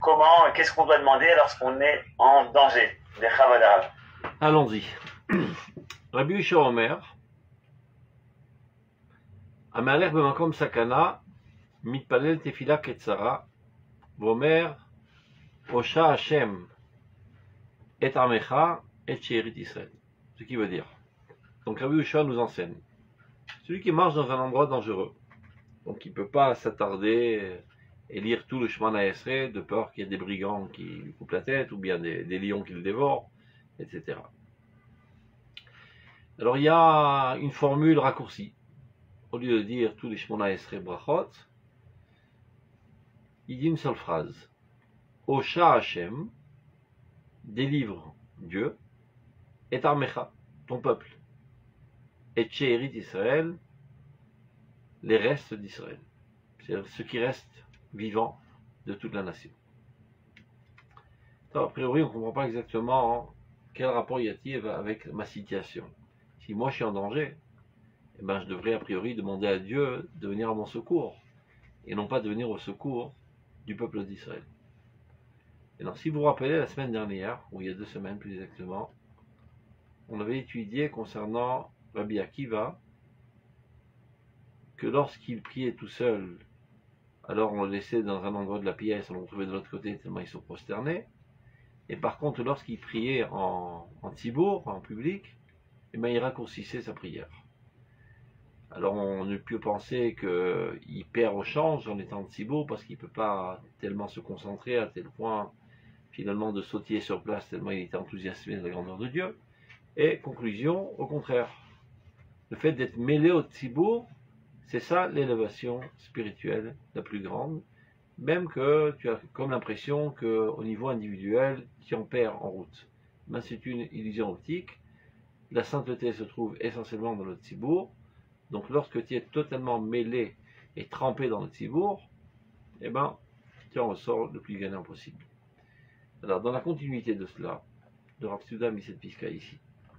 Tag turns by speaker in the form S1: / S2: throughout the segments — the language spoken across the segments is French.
S1: comment, qu'est-ce qu'on doit demander lorsqu'on est en danger des Chavadav.
S2: Allons-y. Rabbi Yishua Omer, Amalek b'makom sakana, mitpalel tefila ketzara, v'omer, Osha Hashem, et amecha, et she'erit Israël. Ce qui veut dire. Donc Rabbi Yishua nous enseigne. Celui qui marche dans un endroit dangereux, donc il ne peut pas s'attarder et lire tout le Shemana Esrei de peur qu'il y ait des brigands qui lui coupent la tête, ou bien des lions qui le dévorent, etc. Alors il y a une formule raccourcie. Au lieu de dire tous les Shemona Esrei brachot, il dit une seule phrase. Osha Hashem, délivre Dieu, et Armecha, ton peuple, et She'erit Israël, les restes d'Israël. C'est-à-dire ceux qui restent vivants de toute la nation. Alors, a priori, on ne comprend pas exactement quel rapport y a-t-il avec ma situation. Si moi je suis en danger, eh ben, je devrais a priori demander à Dieu de venir à mon secours, et non pas de venir au secours du peuple d'Israël. Et donc, si vous vous rappelez, la semaine dernière, ou il y a 2 semaines plus exactement, on avait étudié concernant Rabbi Akiva, que lorsqu'il priait tout seul, alors on le laissait dans un endroit de la pièce, on le retrouvait de l'autre côté tellement ils sont prosternés. Et par contre, lorsqu'il priait en tzibour, en public, eh bien, il raccourcissait sa prière. Alors on ne peut penser qu'il perd au change en étant en tzibour parce qu'il ne peut pas tellement se concentrer à tel point finalement de sautiller sur place tellement il était enthousiasmé de la grandeur de Dieu. Et conclusion, au contraire, le fait d'être mêlé au tzibour, c'est ça l'élévation spirituelle la plus grande, même que tu as comme l'impression qu'au niveau individuel, tu en perds en route. Mais c'est une illusion optique. La sainteté se trouve essentiellement dans le tzibour. Donc lorsque tu es totalement mêlé et trempé dans le tzibour, eh ben, tu en ressors le plus gagnant possible. Alors dans la continuité de cela, le Rav Souda a mis cette piska ici.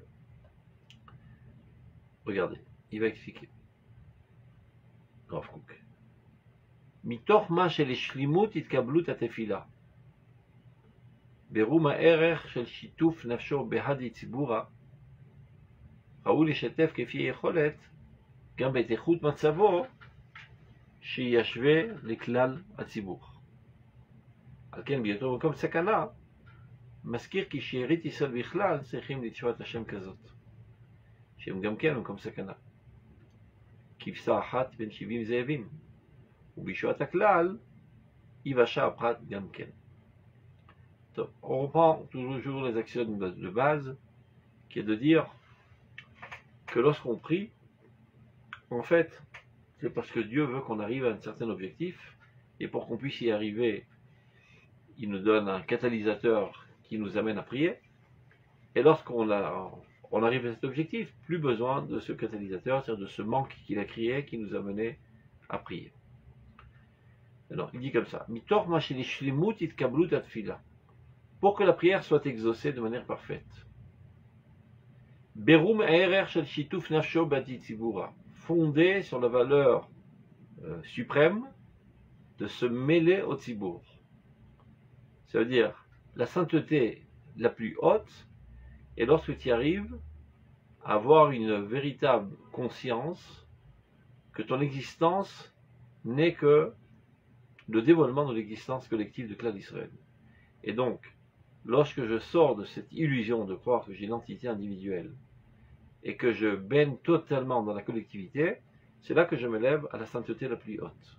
S2: Regardez, il va expliquer. Rav Kook. מתוך מה שלשלימות התקבלות התפילה. ברום הערך של שיתוף נפשו בהדי ציבורה, ראוי לשתף כפי יכולת גם בהתאיכות מצבו שישווה לכלל הציבור. על כן בהיותו במקום סכנה, מזכיר כי שארית ישראל בכלל צריכים לתשועת השם כזאת, שהם גם כן במקום סכנה. כבשה אחת בין 70 זאבים. ובישועת הכלל, יבשה הפרט גם כן. Donc, on reprend toujours les axiomes de base, qui est de dire que lorsqu'on prie, en fait, c'est parce que Dieu veut qu'on arrive à un certain objectif, et pour qu'on puisse y arriver, il nous donne un catalyseur qui nous amène à prier, et lorsqu'on arrive à cet objectif, plus besoin de ce catalyseur, c'est-à-dire de ce manque qu'il a créé, qui nous a mené à prier. Alors, il dit comme ça, pour que la prière soit exaucée de manière parfaite. Fondé sur la valeur suprême de se mêler au tzibour. Ça veut dire la sainteté la plus haute, et lorsque tu y arrives, avoir une véritable conscience que ton existence n'est que le dévoilement de l'existence collective de Klal Israël. Et donc, lorsque je sors de cette illusion de croire que j'ai une entité individuelle et que je baigne totalement dans la collectivité, c'est là que je me lève à la sainteté la plus haute.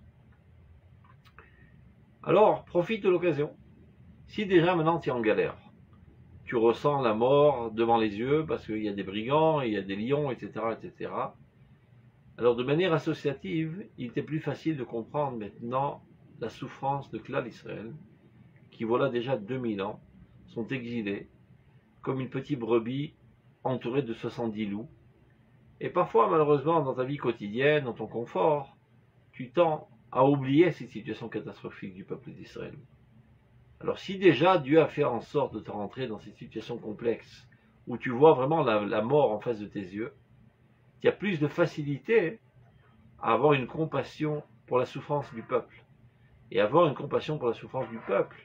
S2: Alors, profite de l'occasion. Si déjà maintenant tu es en galère, tu ressens la mort devant les yeux parce qu'il y a des brigands, il y a des lions, etc., etc., alors de manière associative, il était plus facile de comprendre maintenant la souffrance de Klal Israël, qui voilà déjà 2000 ans, sont exilés, comme une petite brebis entourée de 70 loups. Et parfois, malheureusement, dans ta vie quotidienne, dans ton confort, tu tends à oublier cette situation catastrophique du peuple d'Israël. Alors si déjà Dieu a fait en sorte de te rentrer dans cette situation complexe, où tu vois vraiment la mort en face de tes yeux, tu as plus de facilité à avoir une compassion pour la souffrance du peuple. Et avoir une compassion pour la souffrance du peuple,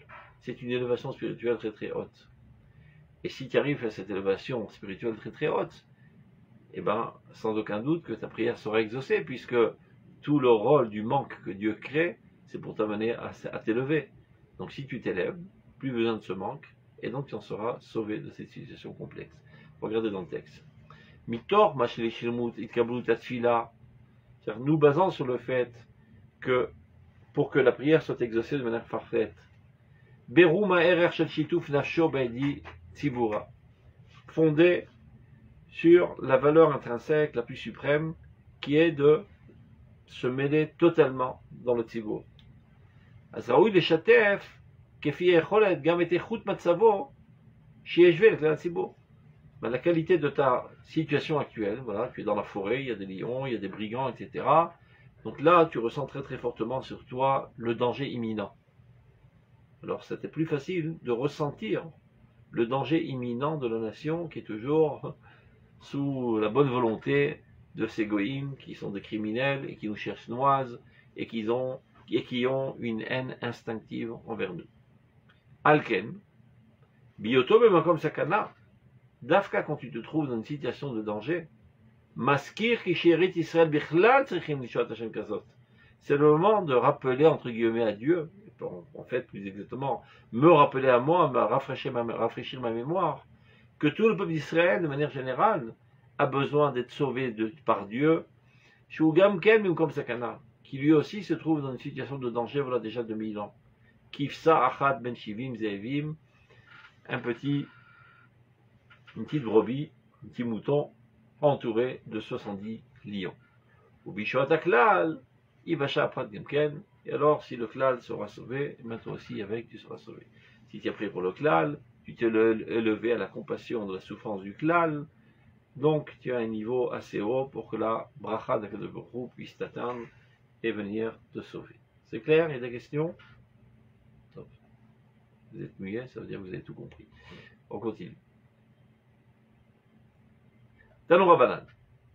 S2: c'est une élévation spirituelle très très haute. Et si tu arrives à cette élévation spirituelle très très haute, eh ben, sans aucun doute que ta prière sera exaucée, puisque tout le rôle du manque que Dieu crée, c'est pour t'amener à t'élever. Donc si tu t'élèves, plus besoin de ce manque, et donc tu en seras sauvé de cette situation complexe. Regardez dans le texte. Mitor mashli shilmut itkablut atfila. Nous basons sur le fait que pour que la prière soit exaucée de manière parfaite, Beru ma'erer shel shituf nafsho be'di tzibura, fondé sur la valeur intrinsèque la plus suprême, qui est de se mêler totalement dans le tzibur. אז ראוי לשתף כפי היכולת גם את איכות מצבו שישווה לכלל הציבור. La qualité de ta situation actuelle, voilà, tu es dans la forêt, il y a des lions, il y a des brigands, etc. Donc là, tu ressens très très fortement sur toi le danger imminent. Alors c'était plus facile de ressentir le danger imminent de la nation qui est toujours sous la bonne volonté de ces goïms qui sont des criminels et qui nous cherchent noises et qui ont une haine instinctive envers nous. Alken, bioto bemakom sakana, dafka quand tu te trouves dans une situation de danger, maskir ki sherit Israël bichlal tzrichim lishuat Hashem kazot. C'est le moment de rappeler entre guillemets à Dieu, en fait plus exactement, me rappeler à moi, me rafraîchir ma mémoire, que tout le peuple d'Israël, de manière générale, a besoin d'être sauvé par Dieu, shugam ken bemakom sakana, qui lui aussi se trouve dans une situation de danger, voilà déjà 2000 ans. Kifsa achad ben shivim ze'evim, une petite brebis, un petit mouton, entouré de 70 lions. Ou bishot aklal, ibasha aprat gemken, et alors si le klal sera sauvé, maintenant aussi avec tu seras sauvé. Si tu as pris pour le klal, tu t'es élevé à la compassion de la souffrance du klal, donc tu as un niveau assez haut pour que la bracha d'Akadosh Baruch Hu puisse t'atteindre et venir te sauver. C'est clair? Il y a des questions? Vous êtes muet, ça veut dire que vous avez tout compris. On continue. Tanu Rabbanan.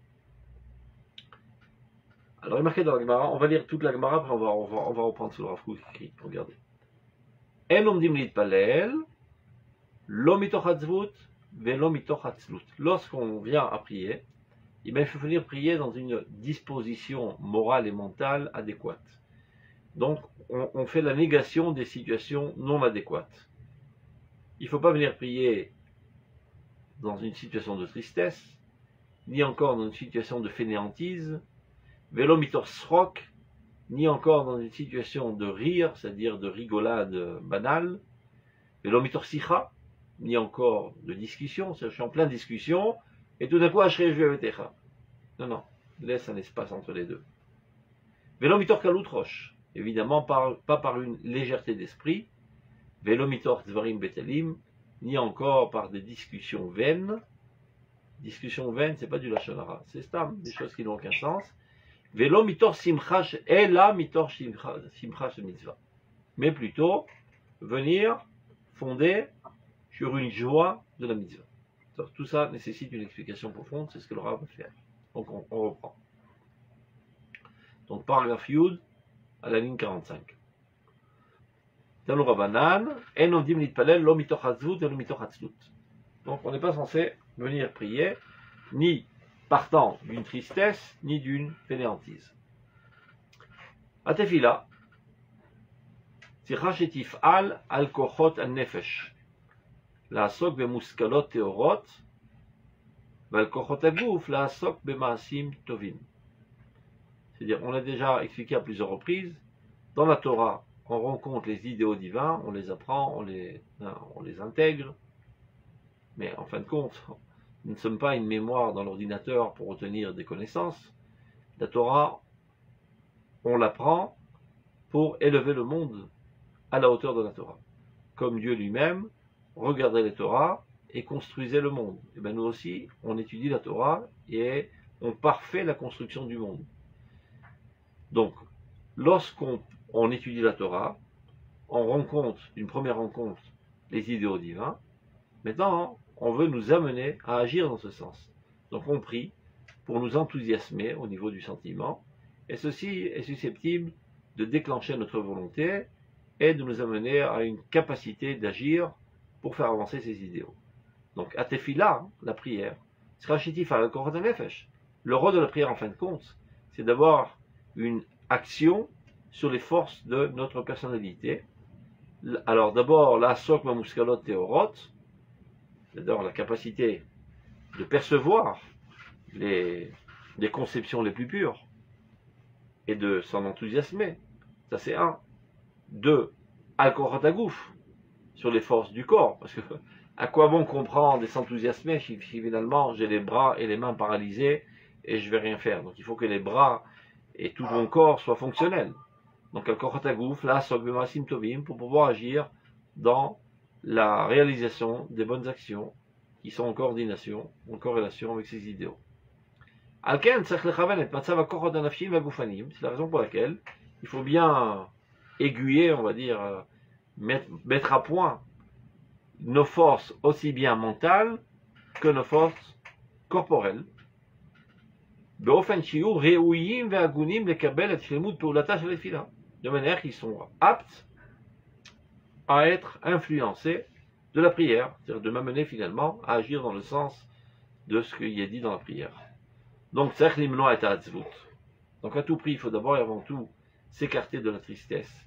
S2: Alors il est marqué dans la Gemara, on va lire toute la Gemara, après on va reprendre ce Rav Kook écrit. Regardez. En omdim litpalel, lo mitoch hatzvut, velo mitoch hatzlut. Lorsqu'on vient à prier, il faut venir prier dans une disposition morale et mentale adéquate. Donc, on fait la négation des situations non adéquates. Il ne faut pas venir prier dans une situation de tristesse, ni encore dans une situation de fainéantise, velo mitor srok, ni encore dans une situation de rire, c'est-à-dire de rigolade banale, velo mitor sicha, ni encore de discussion, c'est-à-dire je suis en pleine discussion, et tout d'un coup, Ashrei Juvetecha. Non, laisse un espace entre les deux. Velo mitor kalut rosh, évidemment pas par une légèreté d'esprit, velo mitor dvarim betelim, ni encore par des discussions vaines. Discussion vaine, c'est pas du lashon hara, c'est stam, des choses qui n'ont aucun sens. Velo mitor simcha, ela mitor simcha shel mitzvah. Mais plutôt, venir fonder sur une joie de la mitzvah. Alors, tout ça nécessite une explication profonde, c'est ce que le Rav va faire. Donc on reprend. Donc paragraphe Yud à la ligne 45. Tanu Rabbanan, en omdim litpalel lo mitoch hatzvut velo mitoch hatzlut. Donc on n'est pas censé venir prier ni partant d'une tristesse ni d'une fainéantise. Atefila, tzricha shetif'al al kochot an-nefesh, לעסוק במושכלות טהורות, ועל כוחות הגוף לעסוק במעשים טובים. C'est-à-dire, on l'a déjà expliqué à plusieurs reprises, dans la Torah, on rencontre les idéaux divins, on les apprend, on les intègre, mais en fin de compte, nous ne sommes pas une mémoire dans l'ordinateur pour retenir des connaissances. La Torah, on l'apprend pour élever le monde à la hauteur de la Torah. Comme Dieu lui-même regardait les Torahs et construisait le monde. Et bien nous aussi, on étudie la Torah et on parfait la construction du monde. Donc, lorsqu'on étudie la Torah, on rencontre, une première rencontre, les idéaux divins. Maintenant, on veut nous amener à agir dans ce sens. Donc on prie pour nous enthousiasmer au niveau du sentiment, et ceci est susceptible de déclencher notre volonté et de nous amener à une capacité d'agir pour faire avancer ces idéaux. Donc, Atefila, la prière, sera chitif à la nefesh. Le rôle de la prière, en fin de compte, c'est d'avoir une action sur les forces de notre personnalité. Alors, d'abord, la sokma muskalot teorot, c'est-à-dire la capacité de percevoir les conceptions les plus pures et de s'en enthousiasmer. Ça, c'est un. Deux, al-koratagouf, sur les forces du corps, parce que à quoi bon comprendre et s'enthousiasmer si finalement j'ai les bras et les mains paralysés et je vais rien faire. Donc il faut que les bras et tout mon corps soient fonctionnels. Donc al-koratagouf, là, sogbemasim tovim, pour pouvoir agir dans la réalisation des bonnes actions qui sont en coordination, en corrélation avec ces idéaux. Alken, c'est la raison pour laquelle il faut bien aiguiller, on va dire, mettre à point nos forces aussi bien mentales que nos forces corporelles. De manière qu'ils sont aptes à être influencés de la prière, c'est-à-dire de m'amener finalement à agir dans le sens de ce qu'il est dit dans la prière. Donc, donc à tout prix, il faut d'abord et avant tout s'écarter de la tristesse.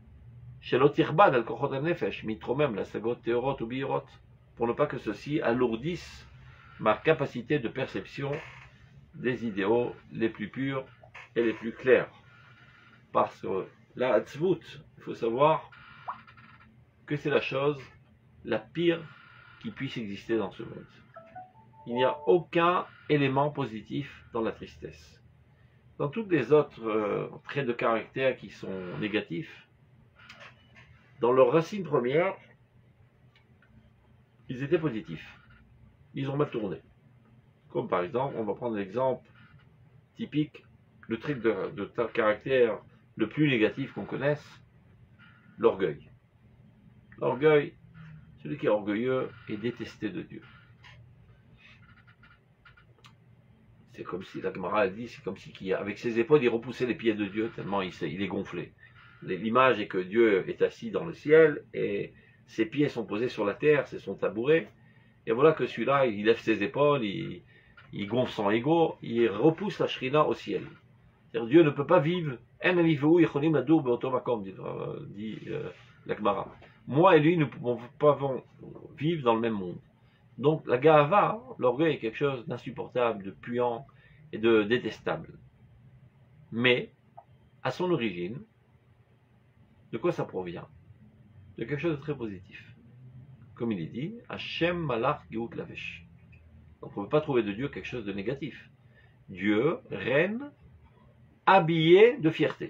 S2: Pour ne pas que ceci alourdisse ma capacité de perception des idéaux les plus purs et les plus clairs. Parce que la hatzvut, il faut savoir que c'est la chose la pire qui puisse exister dans ce monde. Il n'y a aucun élément positif dans la tristesse. Dans tous les autres traits de caractère qui sont négatifs, dans leur racine première, ils étaient positifs. Ils ont mal tourné. Comme par exemple, on va prendre l'exemple typique, le trait de caractère le plus négatif qu'on connaisse, l'orgueil. L'orgueil, celui qui est orgueilleux est détesté de Dieu. C'est comme si, la Gemara a dit, c'est comme si avec ses épaules, il repoussait les pieds de Dieu tellement il est gonflé. L'image est que Dieu est assis dans le ciel et ses pieds sont posés sur la terre, c'est son tabouret. Et voilà que celui-là, il lève ses épaules, il gonfle son ego, il repousse la shrina au ciel. C'est-à-dire Dieu ne peut pas vivre. Dit la Gemara. Moi et lui, nous ne pouvons pas vivre dans le même monde. Donc la gava, l'orgueil est quelque chose d'insupportable, de puant et de détestable. Mais, à son origine, de quoi ça provient? De quelque chose de très positif. Comme il est dit, Hashem malach geut lavesh. Donc on ne peut pas trouver de Dieu quelque chose de négatif. Dieu règne habillé de fierté.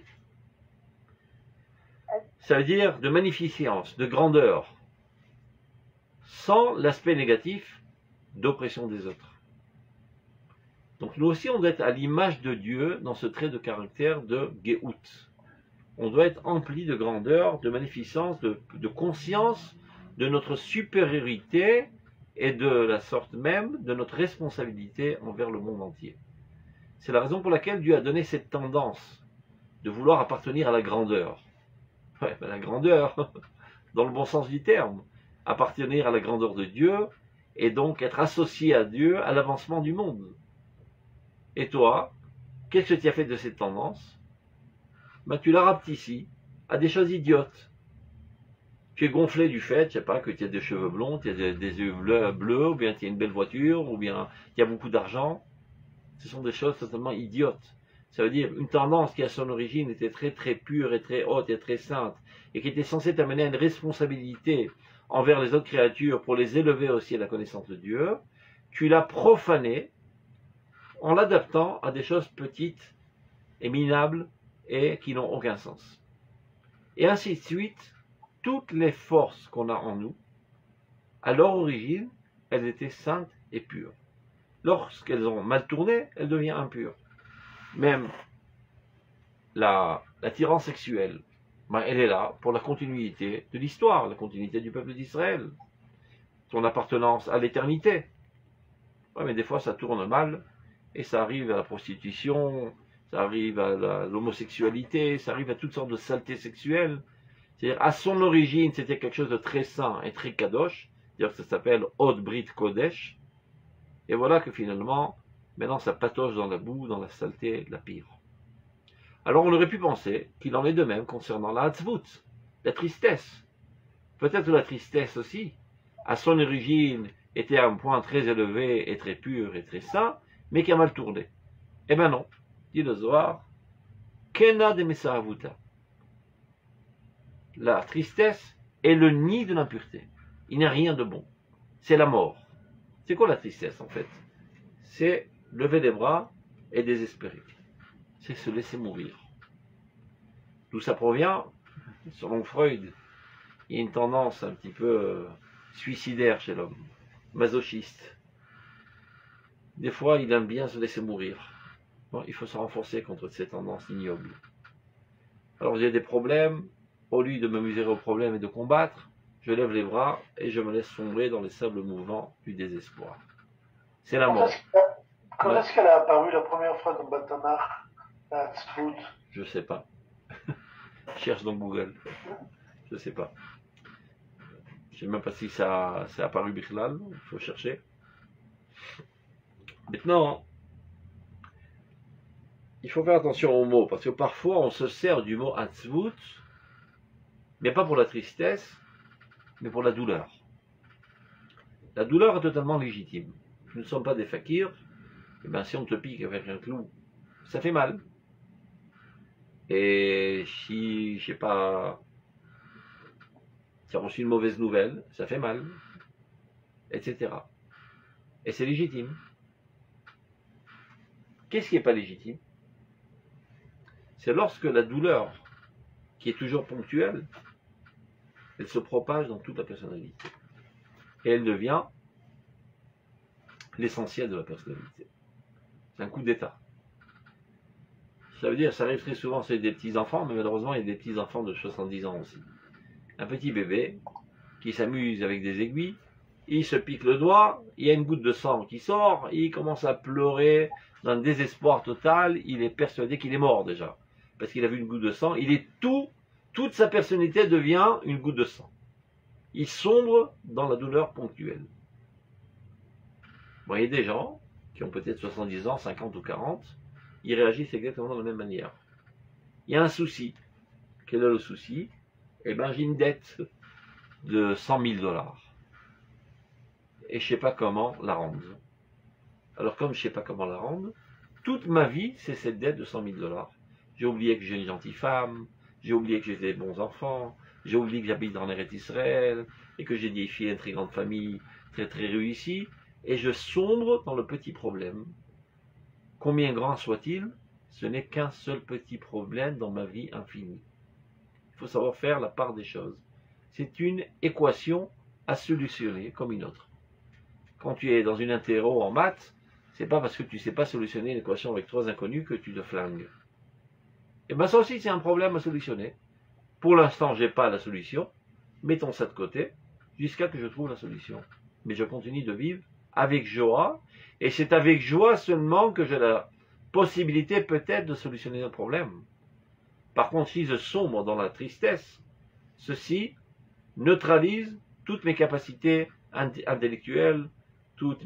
S2: Ça veut dire de magnificence, de grandeur, sans l'aspect négatif d'oppression des autres. Donc nous aussi on doit être à l'image de Dieu dans ce trait de caractère de Geout. On doit être empli de grandeur, de magnificence, de conscience de notre supériorité et de la sorte même de notre responsabilité envers le monde entier. C'est la raison pour laquelle Dieu a donné cette tendance de vouloir appartenir à la grandeur. Ouais, ben la grandeur, dans le bon sens du terme, appartenir à la grandeur de Dieu et donc être associé à Dieu à l'avancement du monde. Et toi, qu'est-ce que tu as fait de cette tendance? Ben, tu la rapetissis à des choses idiotes. Tu es gonflé du fait, je sais pas, que tu as des cheveux blonds, tu as des yeux bleus, ou bien tu as une belle voiture, ou bien tu as beaucoup d'argent. Ce sont des choses totalement idiotes. Ça veut dire une tendance qui à son origine était très très pure et très haute et très sainte, et qui était censée t'amener à une responsabilité envers les autres créatures pour les élever aussi à la connaissance de Dieu. Tu l'as profanée en l'adaptant à des choses petites et minables et qui n'ont aucun sens. Et ainsi de suite, toutes les forces qu'on a en nous, à leur origine, elles étaient saintes et pures. Lorsqu'elles ont mal tourné, elles deviennent impures. Même l'attirance sexuelle, ben, elle est là pour la continuité de l'histoire, la continuité du peuple d'Israël, son appartenance à l'éternité. Ouais, mais des fois ça tourne mal, et ça arrive à la prostitution, ça arrive à l'homosexualité, ça arrive à toutes sortes de saletés sexuelles, C'est-à-dire, à son origine, c'était quelque chose de très saint et très kadosh. C'est-à-dire que ça s'appelle Od Brit Kodesh. Et voilà que finalement, maintenant, ça patauge dans la boue, dans la saleté, la pire. Alors, on aurait pu penser qu'il en est de même concernant la Hatzvut, la tristesse. Peut-être la tristesse aussi, à son origine, était à un point très élevé et très pur et très saint, mais qui a mal tourné. Eh ben non, dit le Zohar, Kena de Mesahavuta. La tristesse est le nid de l'impureté. Il n'y a rien de bon. C'est la mort. C'est quoi la tristesse en fait? C'est lever les bras et désespérer. C'est se laisser mourir. D'où ça provient? Selon Freud, il y a une tendance un petit peu suicidaire chez l'homme, masochiste. Des fois, il aime bien se laisser mourir. Bon, il faut se renforcer contre ces tendances ignobles. Alors j'ai des problèmes, au lieu de me mesurer aux problèmes et de combattre, je lève les bras et je me laisse sombrer dans les sables mouvants du désespoir. C'est la mort.
S3: Quand est-ce qu'elle a apparu la première fois dans Batanach, la Tzfut?
S2: Je sais pas. Cherche dans Google. Je sais pas. Je sais même pas si ça c'est apparu Bichlal. Il faut chercher. Maintenant, il faut faire attention aux mots, parce que parfois on se sert du mot Hatzvut, mais pas pour la tristesse, mais pour la douleur. La douleur est totalement légitime. Nous ne sommes pas des fakirs. Et bien, si on te pique avec un clou, ça fait mal. Et si, je sais pas, tu as reçu une mauvaise nouvelle, ça fait mal, etc. Et c'est légitime. Qu'est-ce qui n'est pas légitime? C'est lorsque la douleur, qui est toujours ponctuelle, elle se propage dans toute la personnalité. Et elle devient l'essentiel de la personnalité. C'est un coup d'état. Ça veut dire, ça arrive très souvent, c'est des petits-enfants, mais malheureusement, il y a des petits-enfants de 70 ans aussi. Un petit bébé qui s'amuse avec des aiguilles, il se pique le doigt, il y a une goutte de sang qui sort, il commence à pleurer dans un désespoir total, il est persuadé qu'il est mort déjà, parce qu'il a vu une goutte de sang, il est toute sa personnalité devient une goutte de sang. Il sombre dans la douleur ponctuelle. Bon, il y a des gens qui ont peut-être 70 ans, 50 ou 40, ils réagissent exactement de la même manière. Il y a un souci. Quel est le souci? Eh bien, j'ai une dette de 100 000 $. Et je ne sais pas comment la rendre. Alors, comme je ne sais pas comment la rendre, toute ma vie, c'est cette dette de 100 000 $. J'ai oublié que j'ai une gentille femme, j'ai oublié que j'ai des bons enfants, j'ai oublié que j'habite en Eretz Israël, et que j'ai des filles, une très grande famille, très très réussie, et je sombre dans le petit problème. Combien grand soit-il? Ce n'est qu'un seul petit problème dans ma vie infinie. Il faut savoir faire la part des choses. C'est une équation à solutionner comme une autre. Quand tu es dans une interro en maths, c'est pas parce que tu ne sais pas solutionner une équation avec 3 inconnus que tu te flingues. Et bien ça aussi c'est un problème à solutionner. Pour l'instant, je n'ai pas la solution. Mettons ça de côté jusqu'à que je trouve la solution. Mais je continue de vivre avec joie, et c'est avec joie seulement que j'ai la possibilité peut-être de solutionner un problème. Par contre, si je sombre dans la tristesse, ceci neutralise toutes mes capacités intellectuelles, toutes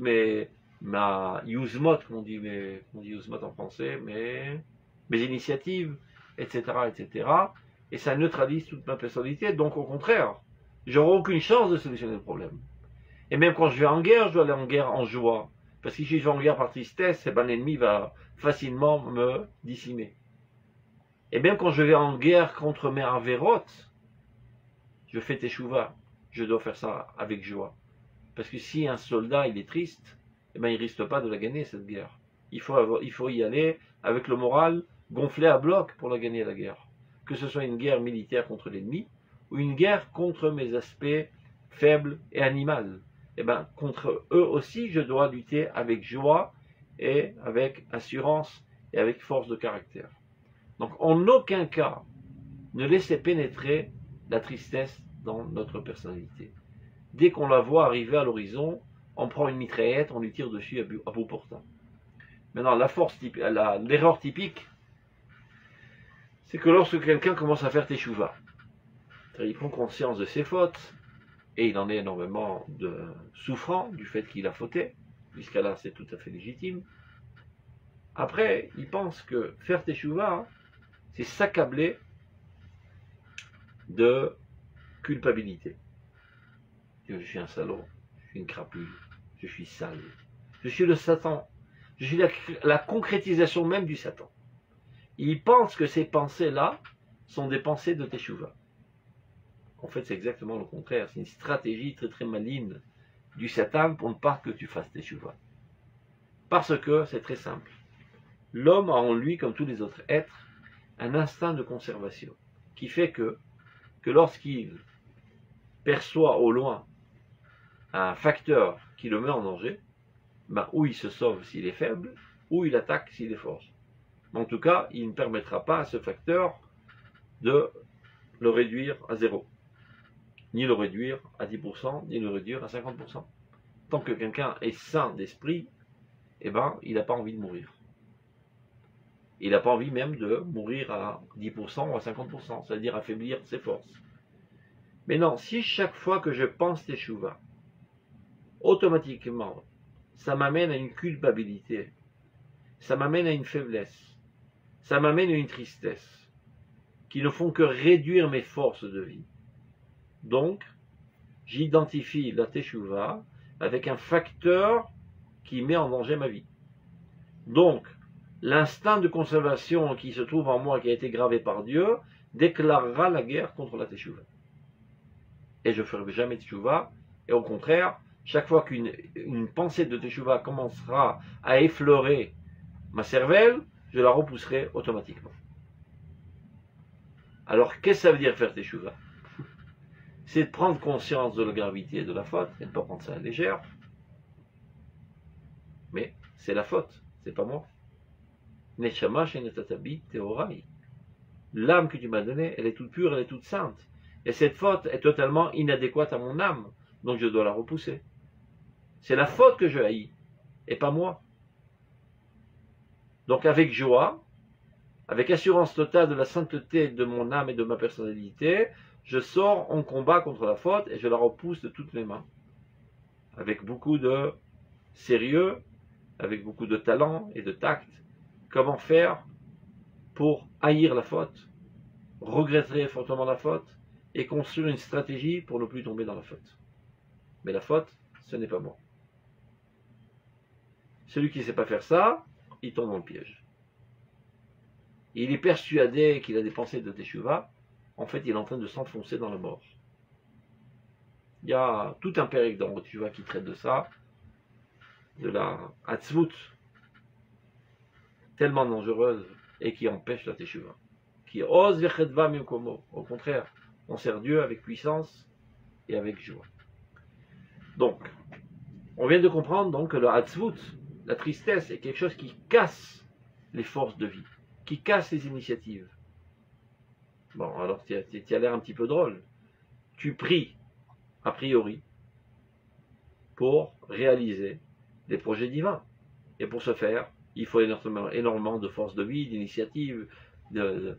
S2: ma yuzmot, comme on dit yuzmot en français, mes initiatives, etc., etc. Et ça neutralise toute ma personnalité. Donc, au contraire, j'aurai aucune chance de solutionner le problème. Et même quand je vais en guerre, je dois aller en guerre en joie. Parce que si je vais en guerre par tristesse, eh ben, l'ennemi va facilement me décimer. Et même quand je vais en guerre contre mes avérotes, je fais teshuva. Je dois faire ça avec joie. Parce que si un soldat il est triste, eh ben, il ne risque pas de la gagner cette guerre. Il faut y aller avec le moral gonflé à bloc pour la gagner la guerre. Que ce soit une guerre militaire contre l'ennemi ou une guerre contre mes aspects faibles et animaux. Eh ben, contre eux aussi, je dois lutter avec joie et avec assurance et avec force de caractère. Donc, en aucun cas, ne laissez pénétrer la tristesse dans notre personnalité. Dès qu'on la voit arriver à l'horizon, on prend une mitraillette, on lui tire dessus à bout portant. Maintenant, l'erreur typique, c'est que lorsque quelqu'un commence à faire teshuva, Il prend conscience de ses fautes, et il en est énormément souffrant du fait qu'il a fauté, jusqu'à là c'est tout à fait légitime. Après, il pense que faire teshuva, c'est s'accabler de culpabilité. Je suis un salaud, je suis une crapule, je suis sale, je suis le Satan, je suis la concrétisation même du Satan. Il pense que ces pensées-là sont des pensées de teshuva. En fait, c'est exactement le contraire. C'est une stratégie très très maligne du Satan pour ne pas que tu fasses teshuva. Parce que c'est très simple. L'homme a en lui, comme tous les autres êtres, un instinct de conservation qui fait que lorsqu'il perçoit au loin un facteur qui le met en danger, ben, ou il se sauve s'il est faible, ou il attaque s'il est fort. Mais en tout cas, il ne permettra pas à ce facteur de le réduire à 0. Ni le réduire à 10%, ni le réduire à 50%. Tant que quelqu'un est sain d'esprit, eh ben, il n'a pas envie de mourir. Il n'a pas envie même de mourir à 10% ou à 50%, c'est-à-dire affaiblir ses forces. Mais non, si chaque fois que je pense teshuva, automatiquement, ça m'amène à une culpabilité, ça m'amène à une faiblesse, ça m'amène à une tristesse, qui ne font que réduire mes forces de vie. Donc, j'identifie la teshuva avec un facteur qui met en danger ma vie. Donc, l'instinct de conservation qui se trouve en moi, qui a été gravé par Dieu, déclarera la guerre contre la teshuva. Et je ne ferai jamais teshuva, et au contraire, chaque fois qu'une pensée de teshuva commencera à effleurer ma cervelle, je la repousserai automatiquement. Alors, qu'est-ce que ça veut dire faire teshuva? C'est de prendre conscience de la gravité de la faute, et de ne pas prendre ça à la légère. Mais c'est la faute, c'est pas moi. Neshama shenetatabi teorai. L'âme que tu m'as donnée, elle est toute pure, elle est toute sainte. Et cette faute est totalement inadéquate à mon âme, donc je dois la repousser. C'est la faute que je haïs, et pas moi. Donc avec joie, avec assurance totale de la sainteté de mon âme et de ma personnalité, je sors en combat contre la faute et je la repousse de toutes mes mains. Avec beaucoup de sérieux, avec beaucoup de talent et de tact. Comment faire pour haïr la faute, regretter fortement la faute et construire une stratégie pour ne plus tomber dans la faute. Mais la faute, ce n'est pas moi. Celui qui ne sait pas faire ça, il tombe dans le piège. Il est persuadé qu'il a des pensées de teshuva. En fait, il est en train de s'enfoncer dans la mort. Il y a tout un périple dans le teshuva qui traite de ça, de la hatzvut, tellement dangereuse et qui empêche la teshuva. Qui ose vechedva mimkomo. Au contraire, on sert Dieu avec puissance et avec joie. Donc, on vient de comprendre donc que le hatzvut, la tristesse, est quelque chose qui casse les forces de vie, qui casse les initiatives. Bon, alors tu as l'air un petit peu drôle. Tu pries, a priori, pour réaliser des projets divins. Et pour ce faire, il faut énormément de force de vie, d'initiative, de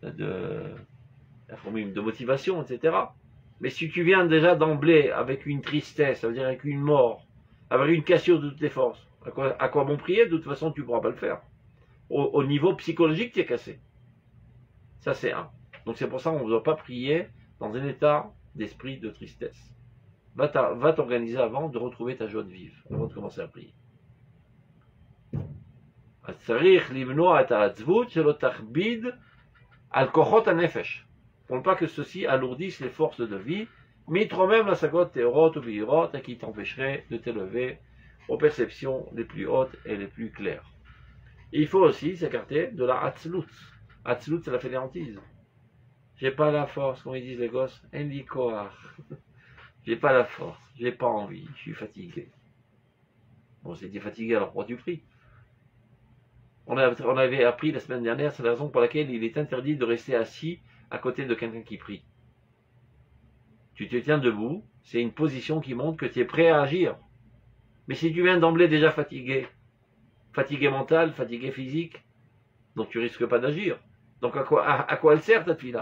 S2: motivation, etc. Mais si tu viens déjà d'emblée avec une tristesse, ça veut dire avec une mort, avec une cassure de toutes tes forces, à quoi bon prier? De toute façon, tu ne pourras pas le faire. Au niveau psychologique, tu es cassé. Ça, c'est un. Donc c'est pour ça qu'on ne doit pas prier dans un état d'esprit de tristesse. Va t'organiser avant de retrouver ta joie de vivre, avant de commencer à prier. Pour ne pas que ceci alourdisse les forces de vie, mitro même la sagot teorot ou biirot, qui t'empêcherait de t'élever aux perceptions les plus hautes et les plus claires. Et il faut aussi s'écarter de la hatzlut. Hatzlut, c'est la fainéantise. J'ai pas la force, comme ils disent les gosses, endikoar. J'ai pas la force, j'ai pas envie, je suis fatigué. Bon, si tu es fatigué, alors pourquoi tu pries? On avait appris la semaine dernière, c'est la raison pour laquelle il est interdit de rester assis à côté de quelqu'un qui prie. Tu te tiens debout, c'est une position qui montre que tu es prêt à agir. Mais si tu viens d'emblée déjà fatigué mental, fatigué physique, donc tu risques pas d'agir. Donc à quoi elle sert ta fille-là?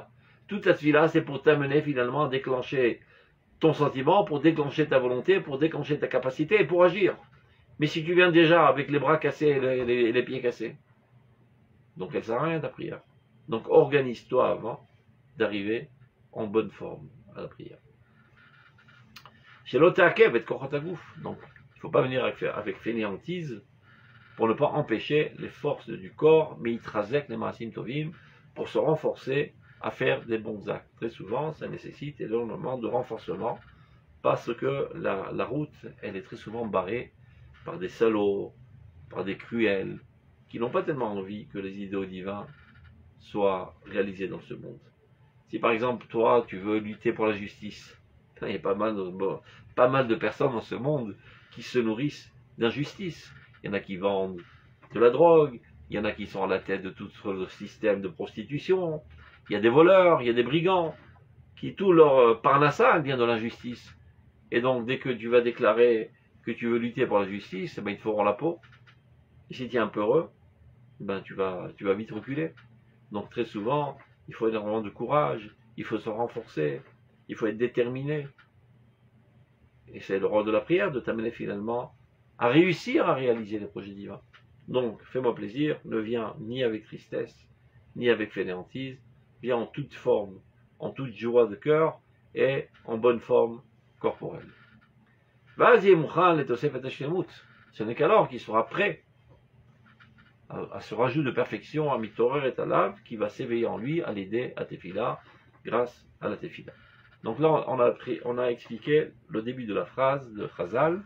S2: Toute la tefila, c'est pour t'amener finalement à déclencher ton sentiment, pour déclencher ta volonté, pour déclencher ta capacité et pour agir. Mais si tu viens déjà avec les bras cassés et les pieds cassés, donc elle ne sert à rien ta prière. Donc organise-toi avant d'arriver en bonne forme à la prière. Chez l'Otakev et Kochotagouf, donc il ne faut pas venir avec fainéantise pour ne pas empêcher les forces du corps, mais Itrazek, les Maasim Tovim, pour se renforcer à faire des bons actes. Très souvent, ça nécessite énormément de renforcement parce que la route, elle est très souvent barrée par des salauds, par des cruels, qui n'ont pas tellement envie que les idéaux divins soient réalisés dans ce monde. Si par exemple, toi, tu veux lutter pour la justice, il y a pas mal de personnes dans ce monde qui se nourrissent d'injustice. Il y en a qui vendent de la drogue, il y en a qui sont à la tête de tout le système de prostitution, il y a des voleurs, il y a des brigands, qui tout leur parnassa vient de l'injustice. Et donc, dès que tu vas déclarer que tu veux lutter pour la justice, ben, ils te feront la peau. Et si tu es un peu heureux, ben, tu vas vite reculer. Donc, très souvent, il faut énormément de courage, il faut se renforcer, il faut être déterminé. Et c'est le rôle de la prière de t'amener finalement à réussir à réaliser les projets divins. Donc, fais-moi plaisir, ne viens ni avec tristesse, ni avec fainéantise, viens en toute forme, en toute joie de cœur et en bonne forme corporelle. Ce n'est qu'alors qu'il sera prêt à ce rajout de perfection, à mitorer et à lave, qui va s'éveiller en lui à l'aider à tefila, grâce à la tefila. Donc là, on a expliqué le début de la phrase de Chazal,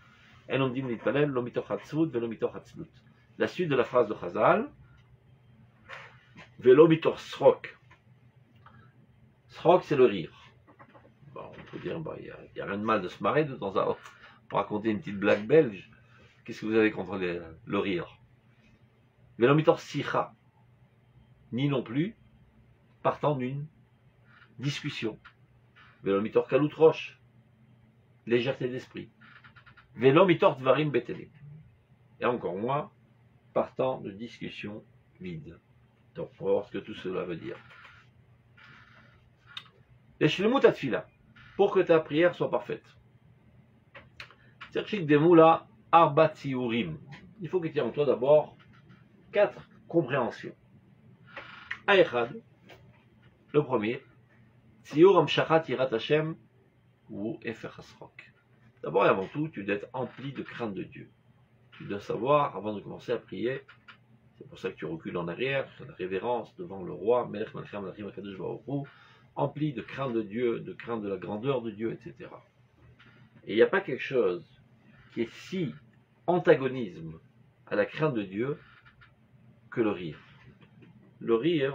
S2: la suite de la phrase de Chazal, Velo mitor srok. Srok, c'est le rire. Bon, on peut dire, il n'y a rien de mal de se marrer de temps à autre pour raconter une petite blague belge. Qu'est-ce que vous avez contre le rire? Velo mitor sicha. Ni non plus partant d'une discussion. Velo mitor kalut roche. Légèreté d'esprit. Velo mitor dvarim betelim. Et encore moins partant de discussions vides. Donc, on va voir ce que tout cela veut dire. Les shlemut atfila, pour que ta prière soit parfaite. Tzerchik demoula arba tsiurim. Il faut que tu aies en toi d'abord 4 compréhensions. Aechad, le premier, tsiur amshachat yirat Hashem ou efer hasrok. D'abord et avant tout, tu dois être empli de crainte de Dieu. Tu dois savoir, avant de commencer à prier, c'est pour ça que tu recules en arrière, la révérence devant le roi, Melech Malcham Lachim Akadosh Baruch Hu, empli de crainte de Dieu, de crainte de la grandeur de Dieu, etc. Et il n'y a pas quelque chose qui est si antagonisme à la crainte de Dieu que le rire. Le rire,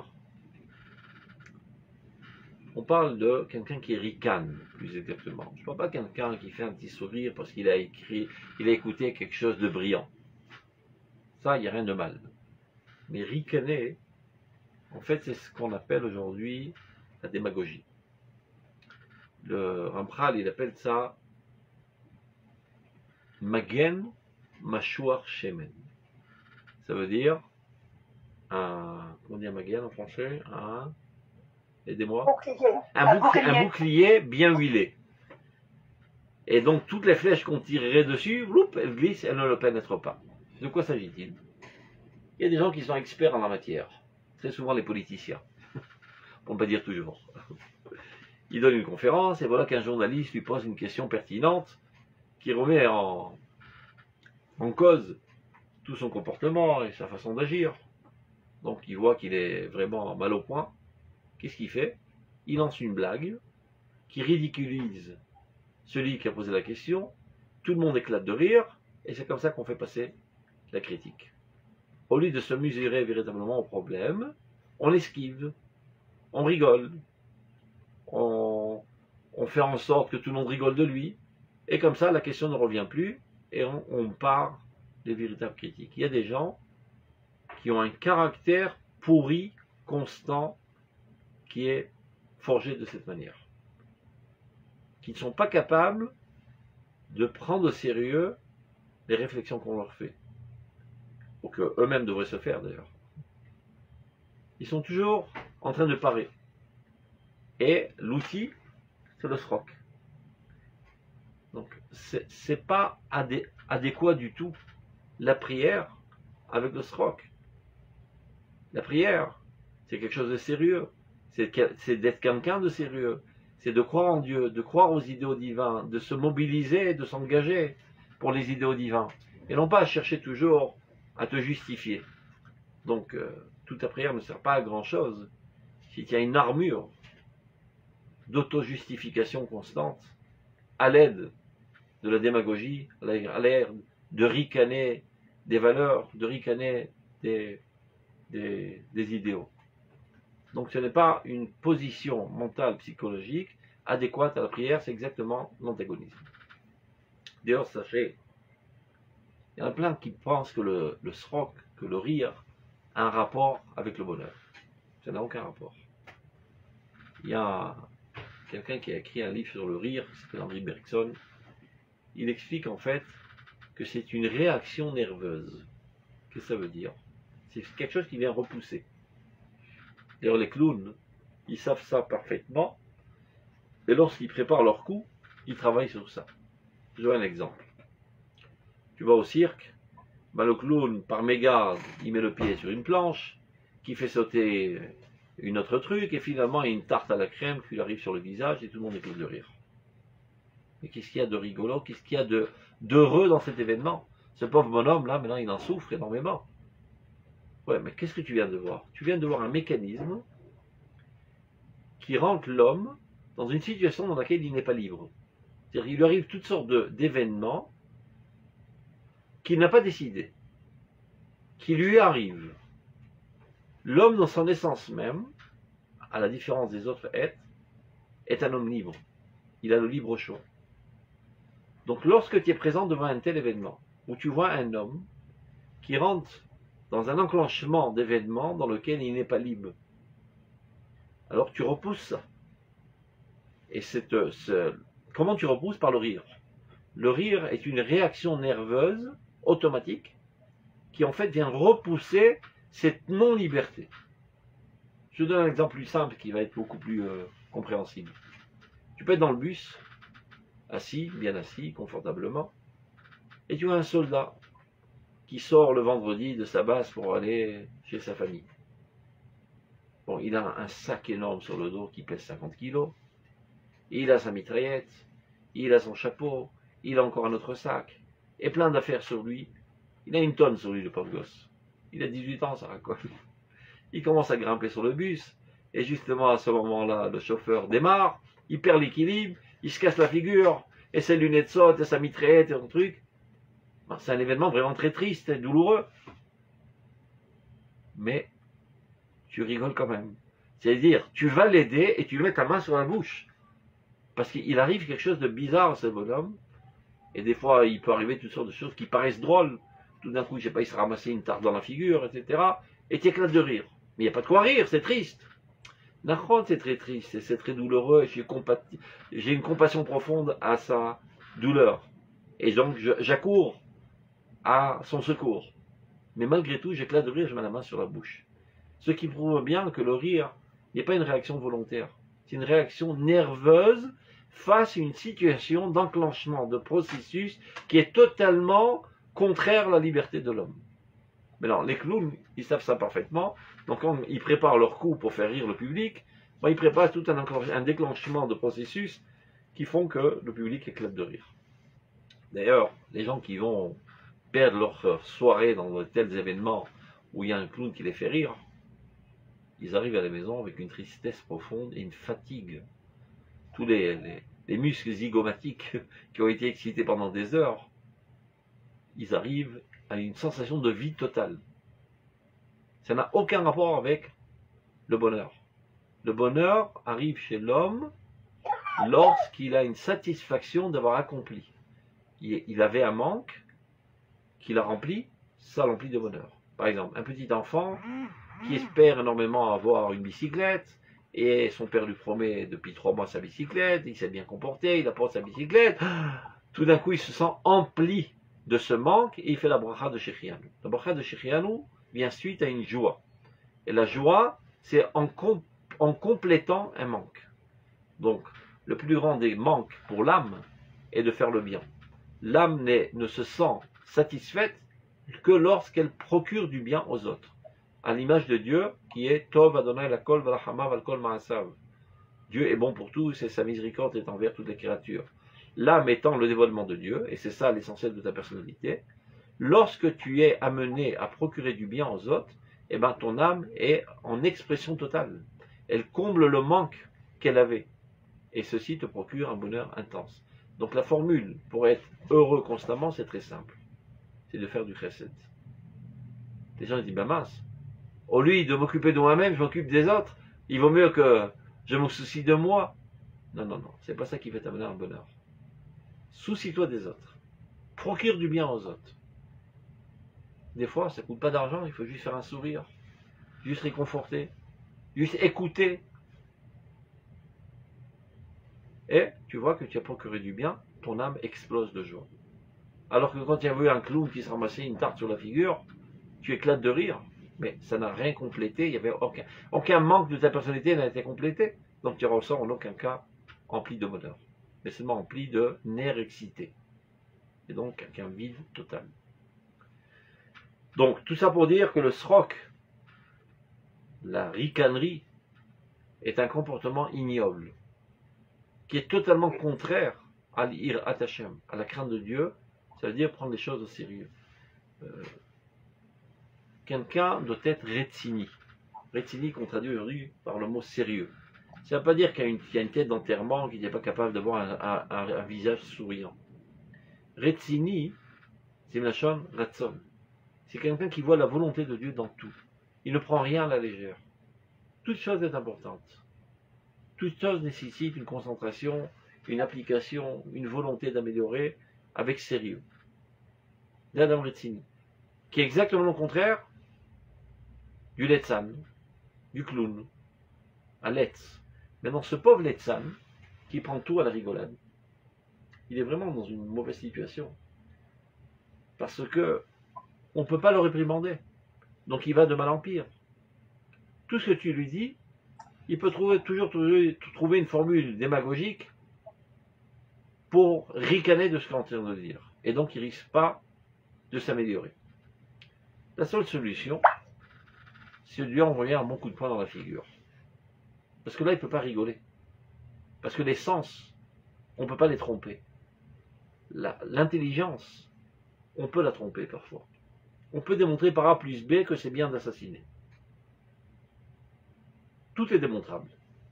S2: on parle de quelqu'un qui ricane, plus exactement. Je ne parle pas de quelqu'un qui fait un petit sourire parce qu'il a écouté quelque chose de brillant. Ça, il n'y a rien de mal. Mais ricaner, en fait, c'est ce qu'on appelle aujourd'hui la démagogie. Le Ramchal, il appelle ça Magen Mashuach Shemen. Ça veut dire comment dire Magen en français? Aidez-moi. Un bouclier bien huilé. Et donc toutes les flèches qu'on tirerait dessus, elles glissent, elles ne le pénètrent pas. De quoi s'agit-il? Il y a des gens qui sont experts en la matière. Très souvent les politiciens. Pour ne pas dire toujours. Il donne une conférence et voilà qu'un journaliste lui pose une question pertinente qui remet en cause tout son comportement et sa façon d'agir. Donc il voit qu'il est vraiment mal au point. Qu'est-ce qu'il fait? Il lance une blague qui ridiculise celui qui a posé la question. Tout le monde éclate de rire et c'est comme ça qu'on fait passer la critique. Au lieu de se mesurer véritablement au problème, on esquive, on rigole, on fait en sorte que tout le monde rigole de lui, et comme ça la question ne revient plus, et on part des véritables critiques. Il y a des gens qui ont un caractère pourri, constant, qui est forgé de cette manière, qui ne sont pas capables de prendre au sérieux les réflexions qu'on leur fait, ou qu'eux-mêmes devraient se faire d'ailleurs. Ils sont toujours en train de parer. Et l'outil, c'est le srok. Donc, c'est pas adéquat du tout la prière avec le srok. La prière, c'est quelque chose de sérieux. C'est d'être quelqu'un de sérieux. C'est de croire en Dieu, de croire aux idéaux divins, de se mobiliser, de s'engager pour les idéaux divins. Et non pas à chercher toujours à te justifier. Donc, toute ta prière ne sert pas à grand chose si tu as une armure d'auto-justification constante à l'aide de la démagogie, à l'aide de ricaner des valeurs, de ricaner des idéaux. Donc ce n'est pas une position mentale, psychologique adéquate à la prière, c'est exactement l'antagonisme. D'ailleurs, sachez, il y en a plein qui pensent que le srok, que le rire, a un rapport avec le bonheur. Ça n'a aucun rapport. Il y a quelqu'un qui a écrit un livre sur le rire, qui s'appelle Henri Bergson. Il explique en fait que c'est une réaction nerveuse. Qu'est-ce que ça veut dire? C'est quelque chose qui vient repousser. D'ailleurs, les clowns, ils savent ça parfaitement. Et lorsqu'ils préparent leur coup, ils travaillent sur ça. Je donne un exemple. Tu vas au cirque, le clown, par mégarde, il met le pied sur une planche, qui fait sauter une autre truc, et finalement, il y a une tarte à la crème qui lui arrive sur le visage, et tout le monde éclate de rire. Mais qu'est-ce qu'il y a de rigolo? Qu'est-ce qu'il y a d'heureux dans cet événement? Ce pauvre bonhomme, là, maintenant, il en souffre énormément. Ouais, mais qu'est-ce que tu viens de voir? Tu viens de voir un mécanisme qui rentre l'homme dans une situation dans laquelle il n'est pas libre. C'est-à-dire qu'il lui arrive toutes sortes d'événements qu'il n'a pas décidé, qui lui arrivent. L'homme, dans son essence même, à la différence des autres êtres, est un homme libre. Il a le libre choix. Donc lorsque tu es présent devant un tel événement, où tu vois un homme qui rentre dans un enclenchement d'événements dans lequel il n'est pas libre, alors tu repousses ça. Et comment tu repousses? Par le rire. Le rire est une réaction nerveuse automatique qui en fait vient repousser cette non-liberté. Je donne un exemple plus simple qui va être beaucoup plus compréhensible. Tu peux être dans le bus, assis, bien assis, confortablement, et tu vois un soldat qui sort le vendredi de sa base pour aller chez sa famille. Bon, il a un sac énorme sur le dos qui pèse 50 kilos, il a sa mitraillette, il a son chapeau, il a encore un autre sac, et plein d'affaires sur lui. Il a une tonne sur lui, le pauvre gosse. Il a 18 ans, ça raconte. Il commence à grimper sur le bus, et justement à ce moment-là, le chauffeur démarre, il perd l'équilibre, il se casse la figure, et ses lunettes sautent, et sa mitraillette, et son truc. Ben, c'est un événement vraiment très triste et douloureux. Mais tu rigoles quand même. C'est-à-dire, tu vas l'aider et tu lui mets ta main sur la bouche. Parce qu'il arrive quelque chose de bizarre à ce bonhomme. Et des fois, il peut arriver toutes sortes de choses qui paraissent drôles. Tout d'un coup, je sais pas, il se ramassait une tarte dans la figure, etc. Et tu éclates de rire. Mais il n'y a pas de quoi rire, c'est triste. Nachron, c'est très triste, et c'est très douloureux, et j'ai une compassion profonde à sa douleur. Et donc, j'accours à son secours. Mais malgré tout, j'éclate de rire, je mets la main sur la bouche. Ce qui prouve bien que le rire n'est pas une réaction volontaire. C'est une réaction nerveuse face à une situation d'enclenchement, de processus qui est totalement contraire à la liberté de l'homme. Mais non, les clowns, ils savent ça parfaitement. Donc quand ils préparent leur coup pour faire rire le public, ils préparent tout un déclenchement de processus qui font que le public éclate de rire. D'ailleurs, les gens qui vont perdre leur soirée dans de tels événements où il y a un clown qui les fait rire, ils arrivent à la maison avec une tristesse profonde et une fatigue. Tous les muscles zygomatiques qui ont été excités pendant des heures, ils arrivent à une sensation de vide totale. Ça n'a aucun rapport avec le bonheur. Le bonheur arrive chez l'homme lorsqu'il a une satisfaction d'avoir accompli. Il avait un manque qu'il a rempli, ça remplit de bonheur. Par exemple, un petit enfant qui espère énormément avoir une bicyclette, et son père lui promet depuis 3 mois sa bicyclette, il s'est bien comporté, il apporte sa bicyclette, tout d'un coup il se sent empli de ce manque, et il fait la bracha de Shechianu. La bracha de Shechianu vient suite à une joie. Et la joie, c'est en complétant un manque. Donc, le plus grand des manques pour l'âme est de faire le bien. L'âme ne se sent satisfaite que lorsqu'elle procure du bien aux autres. À l'image de Dieu, qui est Tov Adonai Lakol Varachamav Alkol Maasav. Dieu est bon pour tous et sa miséricorde est envers toutes les créatures. L'âme étant le dévoilement de Dieu, et c'est ça l'essentiel de ta personnalité, lorsque tu es amené à procurer du bien aux autres, eh ben ton âme est en expression totale. Elle comble le manque qu'elle avait. Et ceci te procure un bonheur intense. Donc la formule pour être heureux constamment, c'est très simple. C'est de faire du chesed. Les gens disent, ben mince, au lieu de m'occuper de moi-même, je m'occupe des autres. Il vaut mieux que je me soucie de moi. Non, non, non, c'est pas ça qui fait t'amener un bonheur. Soucie-toi des autres. Procure du bien aux autres. Des fois, ça ne coûte pas d'argent, il faut juste faire un sourire, juste réconforter, juste écouter. Et tu vois que tu as procuré du bien, ton âme explose de joie. Alors que quand tu as vu un clown qui se ramassait une tarte sur la figure, tu éclates de rire, mais ça n'a rien complété, il n'y avait aucun manque de ta personnalité n'a été complété. Donc tu ressens en aucun cas empli de bonheur, mais seulement empli de nerfs excités. Et donc avec un vide total. Donc tout ça pour dire que le sroc, la ricanerie, est un comportement ignoble, qui est totalement contraire à l'Irat Hashem, à la crainte de Dieu, ça veut dire prendre les choses au sérieux. Quelqu'un doit être Retsini. Retsini qu'on traduit aujourd'hui par le mot sérieux. Ça ne veut pas dire qu'il y a une tête d'enterrement, qu'il n'est pas capable d'avoir un visage souriant. Retsini, c'est Mlachon Ratson. C'est quelqu'un qui voit la volonté de Dieu dans tout. Il ne prend rien à la légère. Toute chose est importante. Toute chose nécessite une concentration, une application, une volonté d'améliorer avec sérieux. L'Adam Retsini, qui est exactement le contraire du Letzan, du clown, à Letz. Maintenant, ce pauvre Letzan, qui prend tout à la rigolade, il est vraiment dans une mauvaise situation. Parce que on ne peut pas le réprimander. Donc il va de mal en pire. Tout ce que tu lui dis, il peut toujours trouver une formule démagogique pour ricaner de ce qu'on est en train de dire. Et donc il ne risque pas de s'améliorer. La seule solution, c'est de lui envoyer un bon coup de poing dans la figure. Parce que là, il ne peut pas rigoler. Parce que les sens, on ne peut pas les tromper. L'intelligence, on peut la tromper parfois. On peut démontrer par A plus B que c'est bien d'assassiner. Tout est démontrable.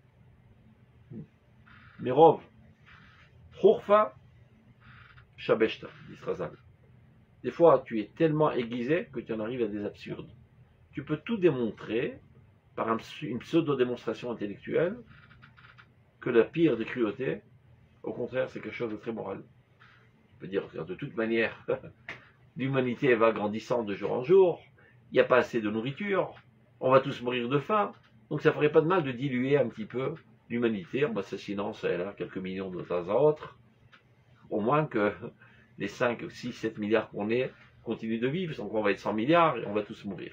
S2: Mais Rov, Chorfa, Shabeshta, dit Razal. Des fois, tu es tellement aiguisé que tu en arrives à des absurdes. Tu peux tout démontrer par une pseudo-démonstration intellectuelle que la pire des cruautés, au contraire, c'est quelque chose de très moral. Tu peux dire que de toute manière, l'humanité va grandissant de jour en jour, il n'y a pas assez de nourriture, on va tous mourir de faim, donc ça ne ferait pas de mal de diluer un petit peu l'humanité en assassinant ça et là quelques millions de temps à autre, au moins que les 5, 6, 7 milliards qu'on est continuent de vivre, donc on va être 100 milliards et on va tous mourir.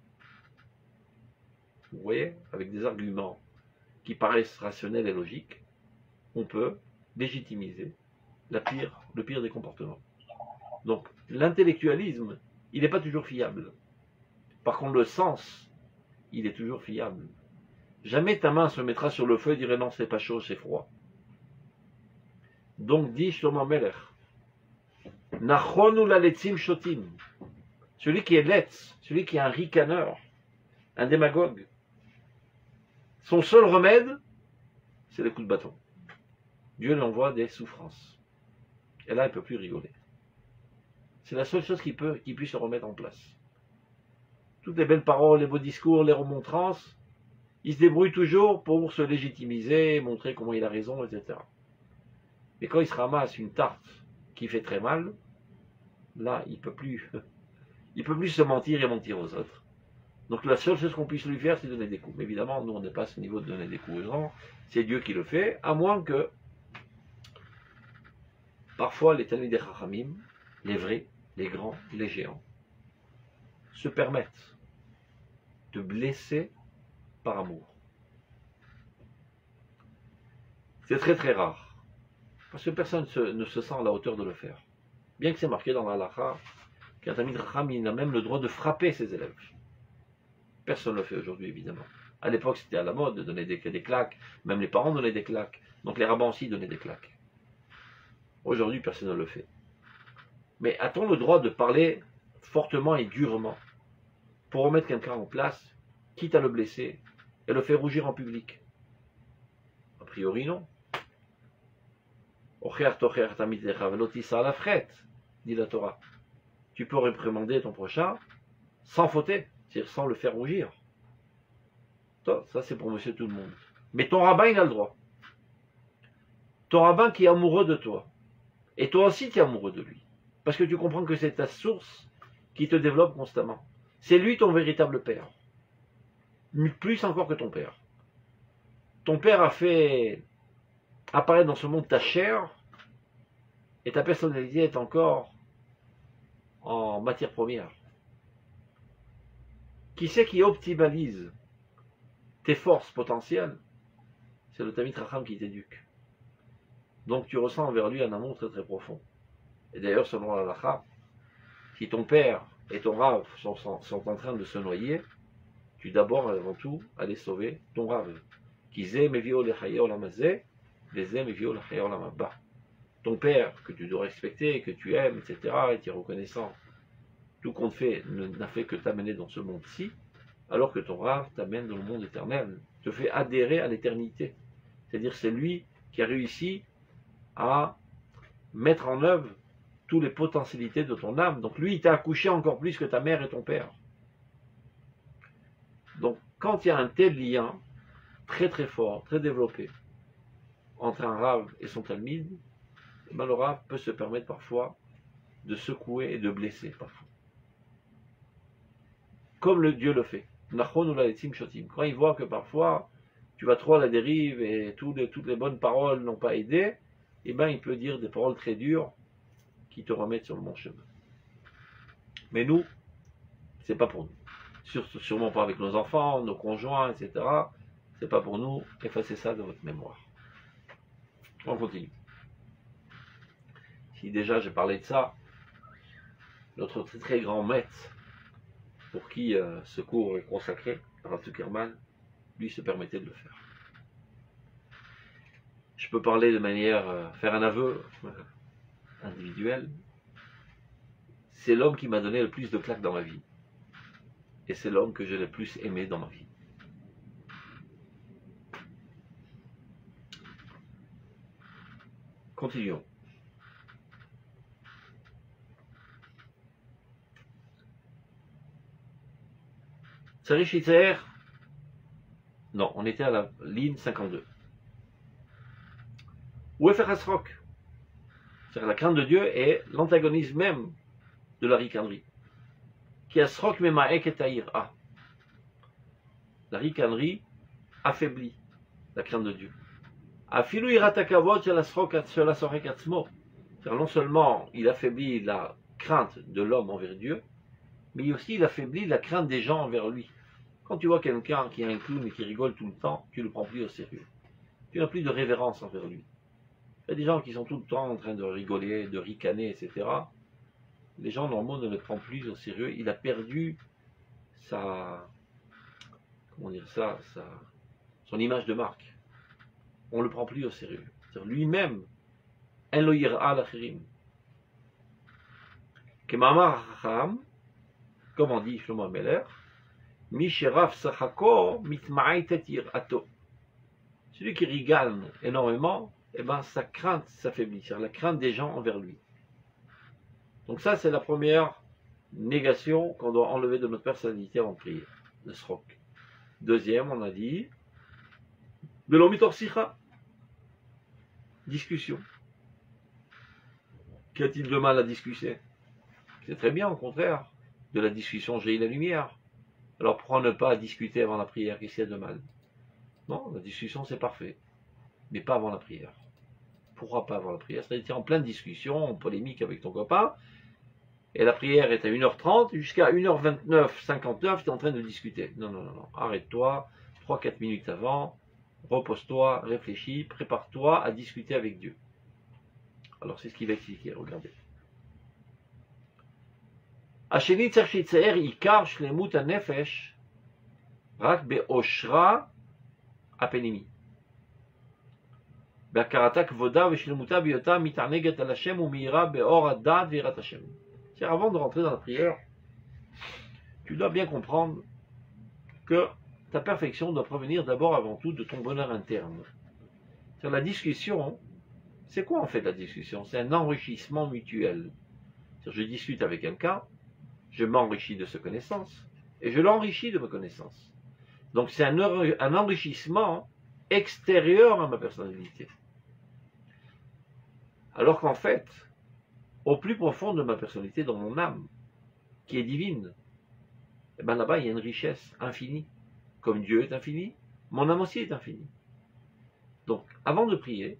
S2: Vous voyez, avec des arguments qui paraissent rationnels et logiques, on peut légitimiser le pire des comportements. Donc, l'intellectualisme, il n'est pas toujours fiable. Par contre, le sens, il est toujours fiable. Jamais ta main se mettra sur le feu et dirait non, c'est pas chaud, c'est froid. Donc, dit Shlomo Melech, Nachonu laletzim shotim. Celui qui est letz, celui qui est un ricaneur, un démagogue, son seul remède, c'est les coups de bâton. Dieu lui envoie des souffrances. Et là, il ne peut plus rigoler. C'est la seule chose qui puisse se remettre en place. Toutes les belles paroles, les beaux discours, les remontrances, il se débrouille toujours pour se légitimiser, montrer comment il a raison, etc. Mais quand il se ramasse une tarte qui fait très mal, là, il ne peut plus se mentir et mentir aux autres. Donc la seule chose qu'on puisse lui faire, c'est donner des coups. Mais évidemment, nous, on n'est pas à ce niveau de donner des coups aux gens. C'est Dieu qui le fait, à moins que parfois les Talmidei Chachamim, les vrais, les grands, les géants, se permettent de blesser par amour. C'est très très rare. Parce que personne ne se sent à la hauteur de le faire. Bien que c'est marqué dans la halakha qu'un Talmid Chacham, il a même le droit de frapper ses élèves. Personne ne le fait aujourd'hui, évidemment. À l'époque, c'était à la mode de donner des claques. Même les parents donnaient des claques. Donc les rabbins aussi donnaient des claques. Aujourd'hui, personne ne le fait. Mais a-t-on le droit de parler fortement et durement pour remettre quelqu'un en place, quitte à le blesser et le faire rougir en public? A priori, non. Dit la Torah. Tu peux réprimander ton prochain sans fauter, c'est-à-dire sans le faire rougir. Ça, c'est pour monsieur tout le monde. Mais ton rabbin, il a le droit. Ton rabbin qui est amoureux de toi. Et toi aussi, tu es amoureux de lui. Parce que tu comprends que c'est ta source qui te développe constamment. C'est lui ton véritable père. Plus encore que ton père. Ton père a fait apparaître dans ce monde ta chair et ta personnalité est encore en matière première. Qui c'est qui optimalise tes forces potentielles? C'est le Talmid Chacham qui t'éduque. Donc tu ressens envers lui un amour très très profond. Et d'ailleurs, selon la halakha, si ton père et ton rav sont en train de se noyer, tu d'abord, avant tout, aller sauver ton rav. Ton père, que tu dois respecter, que tu aimes, etc., et tu es reconnaissant. Tout compte fait n'a fait que t'amener dans ce monde-ci, alors que ton rav t'amène dans le monde éternel, te fait adhérer à l'éternité. C'est-à-dire c'est lui qui a réussi à mettre en œuvre toutes les potentialités de ton âme. Donc lui, il t'a accouché encore plus que ta mère et ton père. Donc quand il y a un tel lien, très très fort, très développé, entre un rav et son talmid, le rav peut se permettre parfois de secouer et de blesser parfois. Comme le Dieu le fait. Quand il voit que parfois tu vas trop à la dérive et toutes les bonnes paroles n'ont pas aidé, eh bien il peut dire des paroles très dures qui te remettent sur le bon chemin. Mais nous, c'est pas pour nous. Sûrement pas avec nos enfants, nos conjoints, etc. C'est pas pour nous. Effacez ça de votre mémoire. On continue. Si déjà j'ai parlé de ça, notre très très grand maître, pour qui ce cours est consacré, Rav Zuckerman, lui se permettait de le faire. Je peux parler de manière, faire un aveu individuel. C'est l'homme qui m'a donné le plus de claques dans ma vie. Et c'est l'homme que j'ai le plus aimé dans ma vie. Continuons. Tzarich Yitzer, non, on était à la ligne 52. Où est Ferasrok? C'est-à-dire la crainte de Dieu est l'antagonisme même de la ricanerie. Qui asrok memaek et ta'ira. La ricanerie affaiblit la crainte de Dieu. Afilu iratakavot shel asrok shel asorek atzmo. C'est-à-dire non seulement il affaiblit la crainte de l'homme envers Dieu, mais aussi il affaiblit la crainte des gens envers lui. Quand tu vois quelqu'un qui a un clown et qui rigole tout le temps, tu ne le prends plus au sérieux. Tu n'as plus de révérence envers lui. Il y a des gens qui sont tout le temps en train de rigoler, de ricaner, etc. Les gens normaux ne le prennent plus au sérieux. Il a perdu son image de marque. On ne le prend plus au sérieux. C'est-à-dire lui-même, en lo yir'a l'achirim. Kemamar Chacham, comme on dit Shlomo Meler, Misheraf Sachako mitma'aitet yir'ato. Celui qui rigole énormément, eh ben, sa crainte s'affaiblit, c'est-à-dire la crainte des gens envers lui. Donc ça, c'est la première négation qu'on doit enlever de notre personnalité en prière, le srok. Deuxième, on a dit, Belomitor Sicha, discussion. Qu'y a-t-il de mal à discuter? C'est très bien, au contraire, de la discussion jaillit la lumière. Alors pourquoi ne pas discuter avant la prière? Qu'est-ce qu'il y a de mal? Non, la discussion c'est parfait, mais pas avant la prière. Pourquoi pas avant la prière? C'est-à-dire que tu es en pleine discussion, en polémique avec ton copain, et la prière est à 1h30, jusqu'à 1h29, 59, tu es en train de discuter. Non, arrête-toi, 3-4 minutes avant, repose-toi, réfléchis, prépare-toi à discuter avec Dieu. Alors c'est ce qu'il va expliquer, regardez. השני צריך שיצייר עיקר שלמות הנפש רק באושרה הפנימי. בהכרתה כבודה ושלמותה בהיותה מתענגת על השם ומאירה באור הדעת ויראת השם. C'est-à-dire, avant de rentrer dans la prière, tu dois bien comprendre que ta perfection doit provenir d'abord avant tout de ton bonheur interne. Sur la discussion, c'est quoi en fait la discussion? C'est un enrichissement mutuel. Je discute avec quelqu'un, je m'enrichis de ses connaissances, et je l'enrichis de mes connaissances. Donc c'est un enrichissement extérieur à ma personnalité. Alors qu'en fait, au plus profond de ma personnalité, dans mon âme, qui est divine, et bien là-bas il y a une richesse infinie. Comme Dieu est infini, mon âme aussi est infinie. Donc, avant de prier,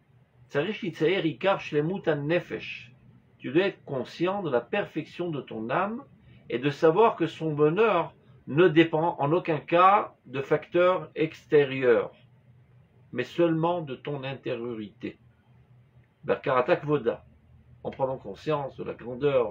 S2: tu dois être conscient de la perfection de ton âme et de savoir que son bonheur ne dépend en aucun cas de facteurs extérieurs, mais seulement de ton intériorité. Bakaratak Voda, en prenant conscience de la grandeur,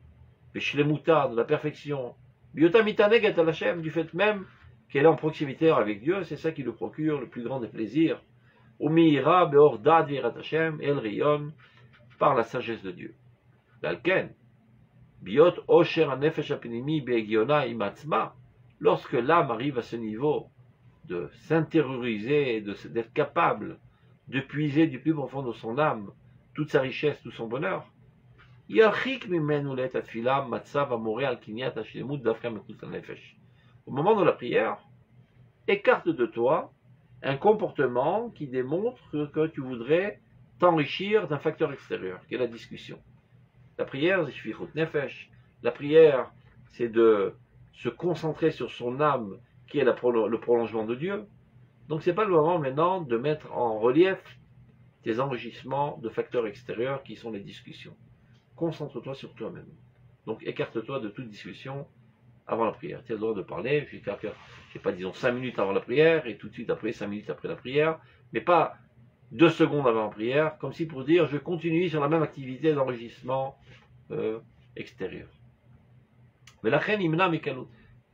S2: de la perfection, du fait même qu'elle est en proximité avec Dieu, c'est ça qui lui procure le plus grand des plaisirs. Umiira beordad virat Hashem, elle rayonne par la sagesse de Dieu. L'alken, biot osher anefesh apinimi begiona imatzma, lorsque l'âme arrive à ce niveau de s'intérioriser et d'être capable de puiser du plus profond de son âme toute sa richesse, tout son bonheur, yachik mimenu let atfila matzav amore al kinyat hashlemut dafka mekut anefesh. Au moment de la prière, écarte de toi un comportement qui démontre que tu voudrais t'enrichir d'un facteur extérieur, qui est la discussion. La prière, c'est shvichut nefesh. La prière, c'est de se concentrer sur son âme, qui est le prolongement de Dieu. Donc c'est pas le moment maintenant de mettre en relief tes enrichissements de facteurs extérieurs qui sont les discussions. Concentre-toi sur toi-même. Donc écarte-toi de toute discussion avant la prière. Tu as le droit de parler jusqu'à faire, je sais pas, disons 5 minutes avant la prière et tout de suite après, 5 minutes après la prière, mais pas 2 secondes avant la prière, comme si pour dire je continue sur la même activité d'enrichissement extérieur. Mais la reine imna mikalut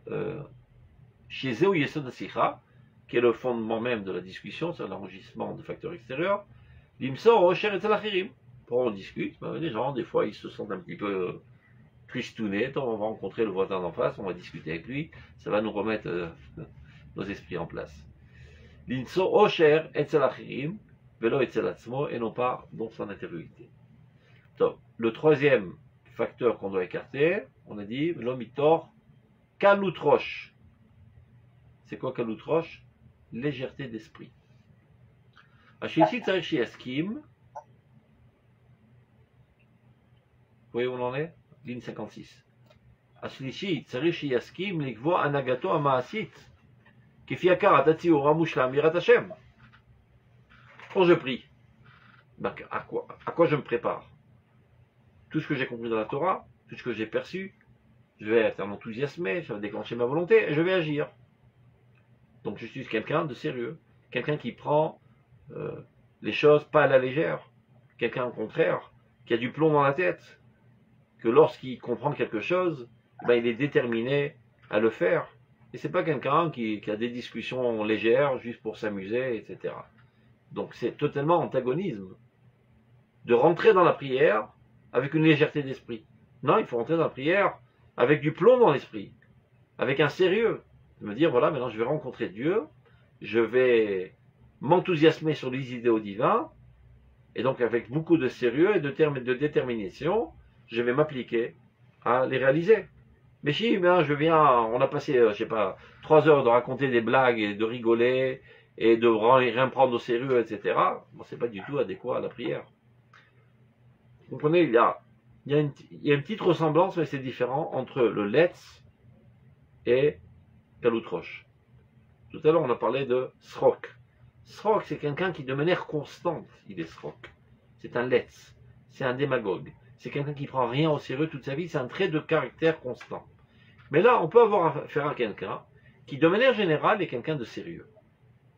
S2: chez Zéou Yesod Asicha, qui est le fondement même de la discussion, c'est l'enrichissement de facteurs extérieurs, l'imsor osher et tzalachirim. Pour on discute, les gens, des fois, ils se sentent un petit peu tristounet, on va rencontrer le voisin d'en face, on va discuter avec lui, ça va nous remettre nos esprits en place. L'inso osher etzel achirim, velo etzel atzmo, et non pas dans son intériorité. Donc, le troisième facteur qu'on doit écarter, on a dit, l'omitor, kaloutroche. C'est quoi kaloutroche? Légèreté d'esprit. Ashlishi tzarich shiaskim. Vous voyez où on en est? Ligne 56. השלישי צריך שיסכים לקבוע הנהגתו המעשית כפי הכרת הציור המושלם מיראת השם. Quand je prie, à quoi je me prépare? Tout ce que j'ai compris dans la Torah, tout ce que j'ai perçu, je vais être enthousiasmé, je vais déclencher ma volonté et je vais agir. Donc je suis quelqu'un de sérieux, quelqu'un qui prend les choses pas à la légère, quelqu'un au contraire qui a du plomb dans la tête, que lorsqu'il comprend quelque chose, ben, il est déterminé à le faire. Et c'est pas quelqu'un qui a des discussions légères juste pour s'amuser, etc. Donc c'est totalement antagonisme de rentrer dans la prière avec une légèreté d'esprit. Non, il faut rentrer dans la prière avec du plomb dans l'esprit, avec un sérieux. De me dire, voilà, maintenant je vais rencontrer Dieu, je vais m'enthousiasmer sur les idéaux divins, et donc avec beaucoup de sérieux et de détermination, je vais m'appliquer à les réaliser. Mais si, je viens, on a passé, je sais pas, 3 heures de raconter des blagues et de rigoler et de rien prendre au sérieux, etc. Bon, c'est pas du tout adéquat à la prière. Vous comprenez, il y a une petite ressemblance, mais c'est différent entre le letz et kaloutroche. Tout à l'heure, on a parlé de srok. Srok, c'est quelqu'un qui, de manière constante, il est srok. C'est un letz, c'est un démagogue. C'est quelqu'un qui prend rien au sérieux toute sa vie, c'est un trait de caractère constant. Mais là, on peut avoir affaire à quelqu'un qui, de manière générale, est quelqu'un de sérieux.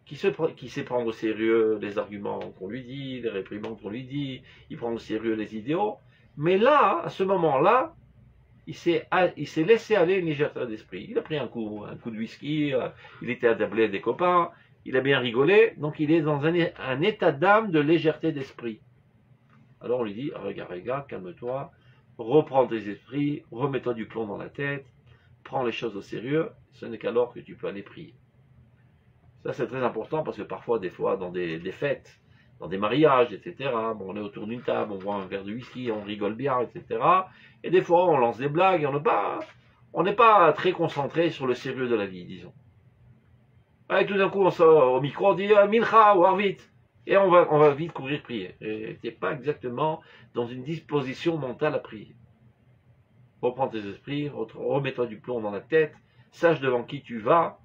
S2: qui sait prendre au sérieux les arguments qu'on lui dit, les réprimandes qu'on lui dit, il prend au sérieux les idéaux. Mais là, à ce moment-là, il s'est laissé aller une légèreté d'esprit. Il a pris un coup de whisky, il était attablé avec des copains, il a bien rigolé, donc il est dans un état d'âme de légèreté d'esprit. Alors on lui dit, regarde, calme-toi, reprends tes esprits, remets-toi du plomb dans la tête, prends les choses au sérieux, ce n'est qu'alors que tu peux aller prier. Ça c'est très important parce que parfois, des fois, dans des fêtes, dans des mariages, etc., bon, on est autour d'une table, on boit un verre de whisky, on rigole bien, etc., et des fois on lance des blagues, et on n'est pas très concentré sur le sérieux de la vie, disons. Et tout d'un coup on sort au micro, on dit Mincha ou Arvit, et on va vite courir prier. Et tu n'es pas exactement dans une disposition mentale à prier. Reprends tes esprits, remets-toi du plomb dans la tête, sache devant qui tu vas,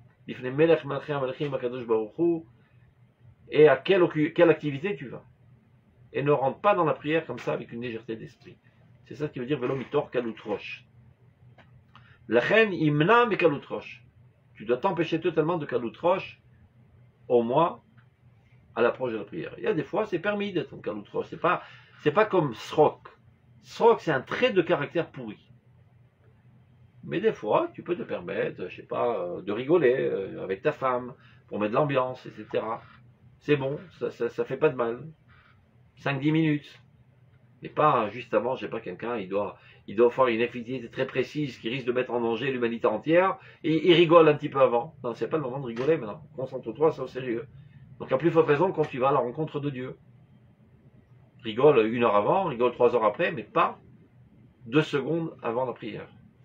S2: et à quelle activité tu vas. Et ne rentre pas dans la prière comme ça avec une légèreté d'esprit. C'est ça qui veut dire velomitor kalutrosh. Lachen imna me kalutrosh. Tu dois t'empêcher totalement de kalutrosh, au moins à l'approche de la prière. Il y a des fois, c'est permis d'être en kalutrosh. C'est pas comme srok. Srok, c'est un trait de caractère pourri. Mais des fois, tu peux te permettre, je sais pas, de rigoler avec ta femme, pour mettre de l'ambiance, etc. C'est bon, ça fait pas de mal. 5-10 minutes. Mais pas juste avant, je sais pas, quelqu'un, il doit faire une activité très précise qui risque de mettre en danger l'humanité entière, et il rigole un petit peu avant. Non, c'est pas le moment de rigoler maintenant. Concentre-toi, c'est au sérieux. Donc à plus forte raison quand tu vas à la rencontre de Dieu. Rigole 1 heure avant, rigole 3 heures après, mais pas 2 secondes avant la prière.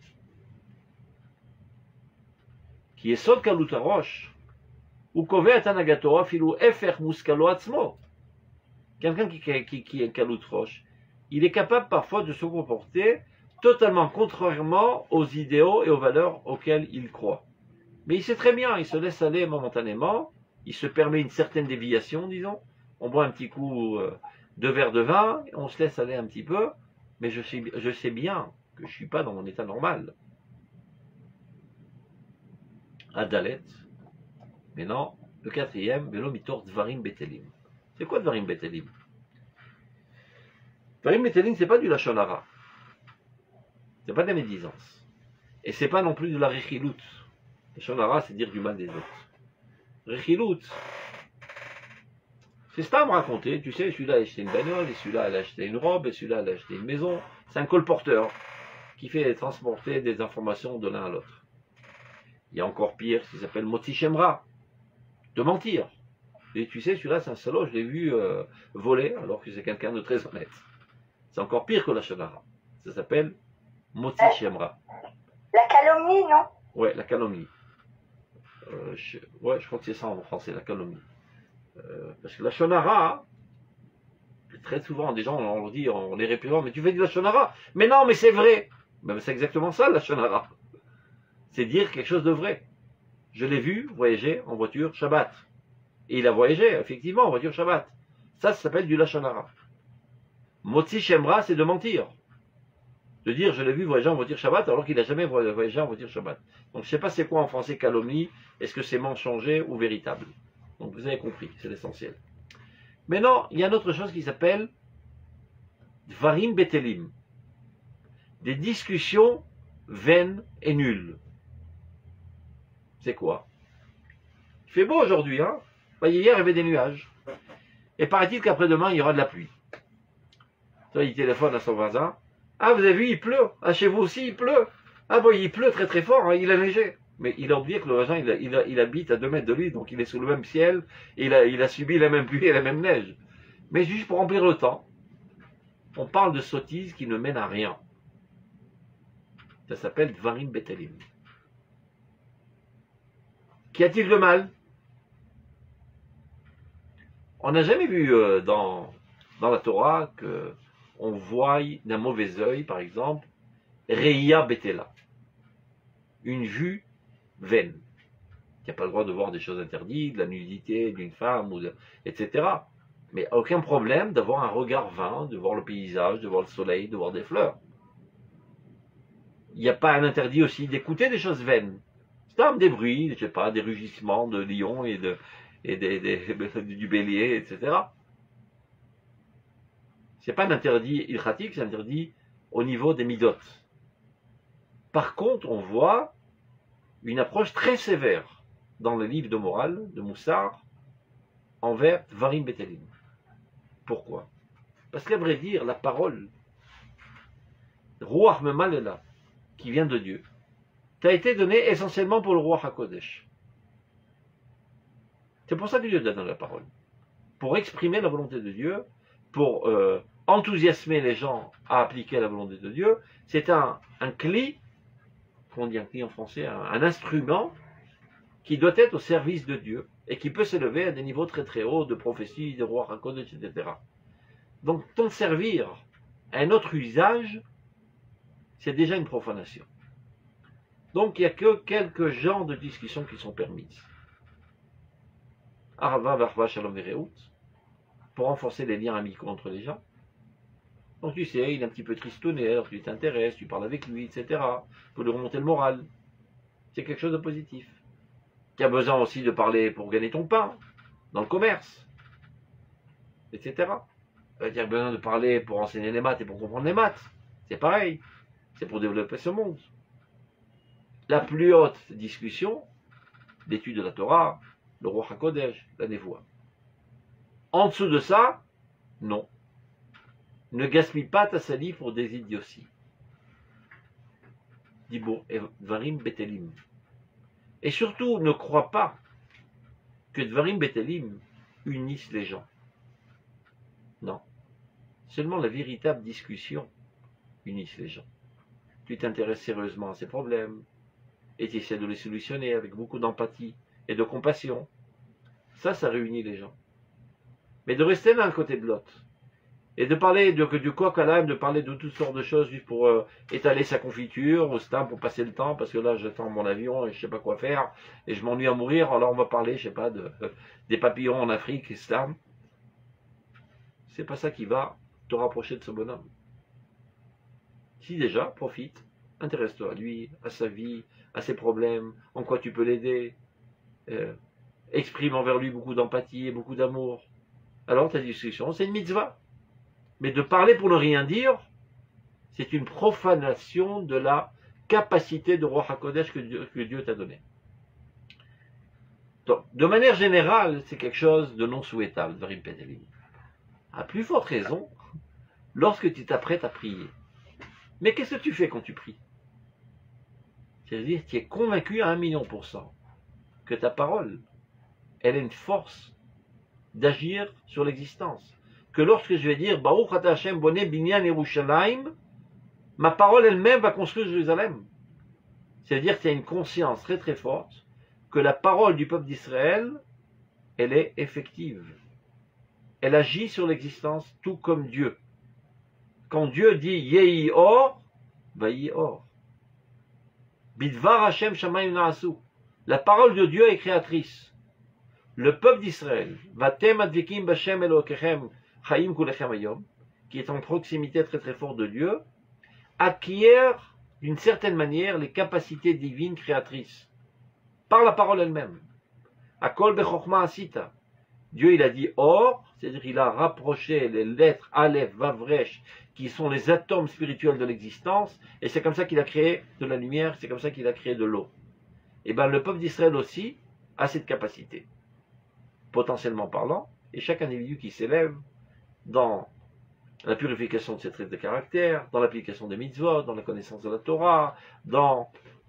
S2: Qui est sod kalutarosh, ou kove tanagato afilu efer muskalo atzmo. Quelqu'un qui est kalutrosh, il est capable parfois de se comporter totalement contrairement aux idéaux et aux valeurs auxquelles il croit. Mais il sait très bien, il se laisse aller momentanément, il se permet une certaine déviation, disons. On boit un petit coup 2 verres de vin, on se laisse aller un petit peu, mais je sais bien que je ne suis pas dans mon état normal. Adalet. Maintenant, le 4e, Velomitor Dvarim Betelim. C'est quoi Dvarim Betelim? Dvarim Betelim, c'est pas du Lachon Hara. C'est pas de la médisance. Et c'est pas non plus de la Rechilut. Lachon Hara, c'est dire du mal des autres. Rechilut, c'est ça à me raconter. Tu sais, celui-là a acheté une bagnole, et celui-là a acheté une robe, et celui-là a acheté une maison. C'est un colporteur qui fait transporter des informations de l'un à l'autre. Il y a encore pire, ce qui s'appelle Motzi Shemra, de mentir. Et tu sais, celui-là, c'est un salaud, je l'ai vu voler, alors que c'est quelqu'un de très honnête. C'est encore pire que la Shonara. Ça s'appelle Motzi Shemra.
S4: La calomnie, non?
S2: Ouais, la calomnie. Je crois que c'est ça en français, la calomnie. Parce que la Shonara, très souvent, des gens, on leur dit, on les réprimande, mais tu fais de la Shonara. Mais non, mais c'est vrai. Ben, c'est exactement ça, la Shonara. C'est dire quelque chose de vrai. Je l'ai vu voyager en voiture Shabbat. Et il a voyagé, effectivement, en voiture Shabbat. Ça s'appelle du Lachon Hara. Motzi Shemra, c'est de mentir. De dire, je l'ai vu voyager en voiture Shabbat, alors qu'il n'a jamais voyagé en voiture Shabbat. Donc je ne sais pas c'est quoi en français calomnie, est-ce que c'est mensonger ou véritable. Donc vous avez compris, c'est l'essentiel. Maintenant, il y a une autre chose qui s'appelle Dvarim Betelim. Des discussions vaines et nulles. C'est quoi? Il fait beau aujourd'hui, hein? Hier, il y avait des nuages. Et paraît-il qu'après-demain, il y aura de la pluie. Toi, il téléphone à son voisin. Ah, vous avez vu, il pleut. Ah, chez vous aussi, il pleut. Ah, bon, il pleut très très fort, hein, il a neigé. Mais il a oublié que le voisin, il habite à 2 mètres de lui, donc il est sous le même ciel, et il a subi la même pluie et la même neige. Mais juste pour remplir le temps, on parle de sottises qui ne mènent à rien. Ça s'appelle Dvarim Betelim. Qu'y a-t-il de mal? On n'a jamais vu dans la Torah qu'on voie d'un mauvais œil, par exemple, Reia Betela, une vue vaine. Il n'y a pas le droit de voir des choses interdites, de la nudité d'une femme, etc. Mais aucun problème d'avoir un regard vain, de voir le paysage, de voir le soleil, de voir des fleurs. Il n'y a pas un interdit aussi d'écouter des choses vaines. C'est comme des bruits, je sais pas, des rugissements de lions et et du bélier, etc. C'est pas un interdit ilchatique, c'est un interdit au niveau des midotes. Par contre, on voit une approche très sévère dans le livre de morale, de Moussar, envers Dvarim Betelim. Pourquoi? Parce qu'à vrai dire, la parole, Ruach Memalela, qui vient de Dieu, t'a été donnée essentiellement pour le Ruach HaKodesh. C'est pour ça que Dieu t'a donné la parole. Pour exprimer la volonté de Dieu, pour enthousiasmer les gens à appliquer la volonté de Dieu. C'est un cli, comment on dit un cli en français, un instrument qui doit être au service de Dieu et qui peut s'élever à des niveaux très très hauts de prophétie, de Ruach HaKodesh, etc. Donc, t'en servir à un autre usage, c'est déjà une profanation. Donc, il n'y a que quelques genres de discussions qui sont permises. Arava, Varva, Shalom, Vereut, pour renforcer les liens amicaux entre les gens. Donc, tu sais, il est un petit peu tristouné, alors tu t'intéresses, tu parles avec lui, etc. Pour lui remonter le moral. C'est quelque chose de positif. Tu as besoin aussi de parler pour gagner ton pain, dans le commerce, etc. Tu as besoin de parler pour enseigner les maths et pour comprendre les maths. C'est pareil. C'est pour développer ce monde. La plus haute discussion, l'étude de la Torah, le Ruach HaKodesh, la Névoie. En dessous de ça, non. Ne gaspille pas ta salive pour des idioties. Dibur Dvarim Betelim. Et surtout, ne crois pas que Dvarim Betelim unissent les gens. Non. Seulement la véritable discussion unissent les gens. Tu t'intéresses sérieusement à ces problèmes et tu essaies de les solutionner avec beaucoup d'empathie et de compassion. Ça réunit les gens. Mais de rester l'un à côté de l'autre et de parler du coq à l'âne, de parler de toutes sortes de choses juste pour étaler sa confiture ou c'est pour passer le temps parce que là j'attends mon avion et je sais pas quoi faire et je m'ennuie à mourir, alors on va parler, je sais pas, des papillons en Afrique, etc. C'est pas ça qui va te rapprocher de ce bonhomme. Si déjà, profite, intéresse-toi à lui, à sa vie, à ses problèmes, en quoi tu peux l'aider, exprime envers lui beaucoup d'empathie et beaucoup d'amour. Alors ta discussion, c'est une mitzvah. Mais de parler pour ne rien dire, c'est une profanation de la capacité de Ruach HaKodesh que Dieu t'a donnée. Donc, de manière générale, c'est quelque chose de non souhaitable, Dvarim Betelim. À plus forte raison, lorsque tu t'apprêtes à prier. Mais qu'est-ce que tu fais quand tu pries? C'est-à-dire, tu es convaincu à 1,000,000% que ta parole, elle a une force d'agir sur l'existence. Que lorsque je vais dire Baruch Ata Hashem Boneh Binyan Yerushalayim, ma parole elle-même va construire Jérusalem. C'est-à-dire qu'il y a une conscience très très forte que la parole du peuple d'Israël, elle est effective. Elle agit sur l'existence tout comme Dieu. Quand Dieu dit Yehi Or, Vayi Or. Bidvar Hashem Shamayim Naasu. La parole de Dieu est créatrice. Le peuple d'Israël, Vatem Advikim Bashem Elokechem Chaim Kulechem Hayom, qui est en proximité très très forte de Dieu, acquiert d'une certaine manière les capacités divines créatrices par la parole elle-même. Akol Bechokma Asita. Dieu il a dit Or, c'est-à-dire qu'il a rapproché les lettres Aleph, Vavresh, qui sont les atomes spirituels de l'existence, et c'est comme ça qu'il a créé de la lumière, c'est comme ça qu'il a créé de l'eau. Et bien le peuple d'Israël aussi a cette capacité, potentiellement parlant, et chaque individu qui s'élève dans la purification de ses traits de caractère, dans l'application des mitzvot, dans la connaissance de la Torah, dans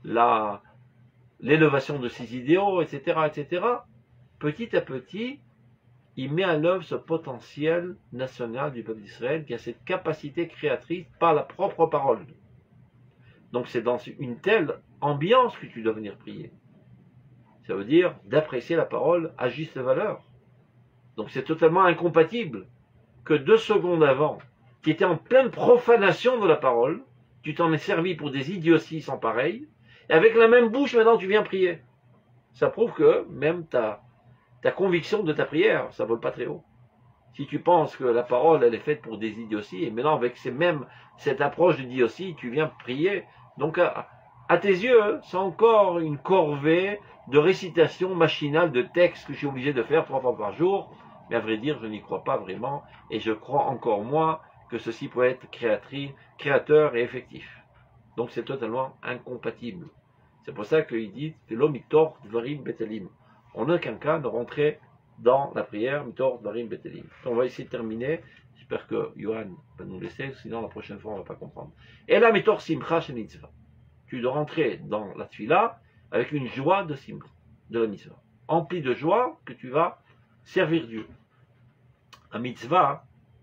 S2: l'élévation de ses idéaux, etc., etc., petit à petit, il met à l'œuvre ce potentiel national du peuple d'Israël qui a cette capacité créatrice par la propre parole. Donc c'est dans une telle ambiance que tu dois venir prier. Ça veut dire d'apprécier la parole à juste valeur. Donc c'est totalement incompatible que 2 secondes avant, tu étais en pleine profanation de la parole, tu t'en es servi pour des idioties sans pareil, et avec la même bouche maintenant tu viens prier. Ça prouve que même ta conviction de ta prière, ça vole pas très haut. Si tu penses que la parole, elle est faite pour des idioties, et maintenant avec cette approche d'idiotie, tu viens prier, donc À tes yeux, c'est encore une corvée de récitation machinale de textes que je suis obligé de faire 3 fois par jour. Mais à vrai dire, je n'y crois pas vraiment. Et je crois encore moins que ceci peut être créateur et effectif. Donc c'est totalement incompatible. C'est pour ça qu'il dit Velo mitor dvarim betelim. En aucun cas ne rentrer dans la prière mitor dvarim betelim. On va essayer de terminer. J'espère que Johan va nous laisser, sinon la prochaine fois on ne va pas comprendre. Et là, mitor simcha shel mitzvah. Tu dois rentrer dans la tfila avec une joie de simcha, de la mitzvah. Empli de joie que tu vas servir Dieu. La mitzvah,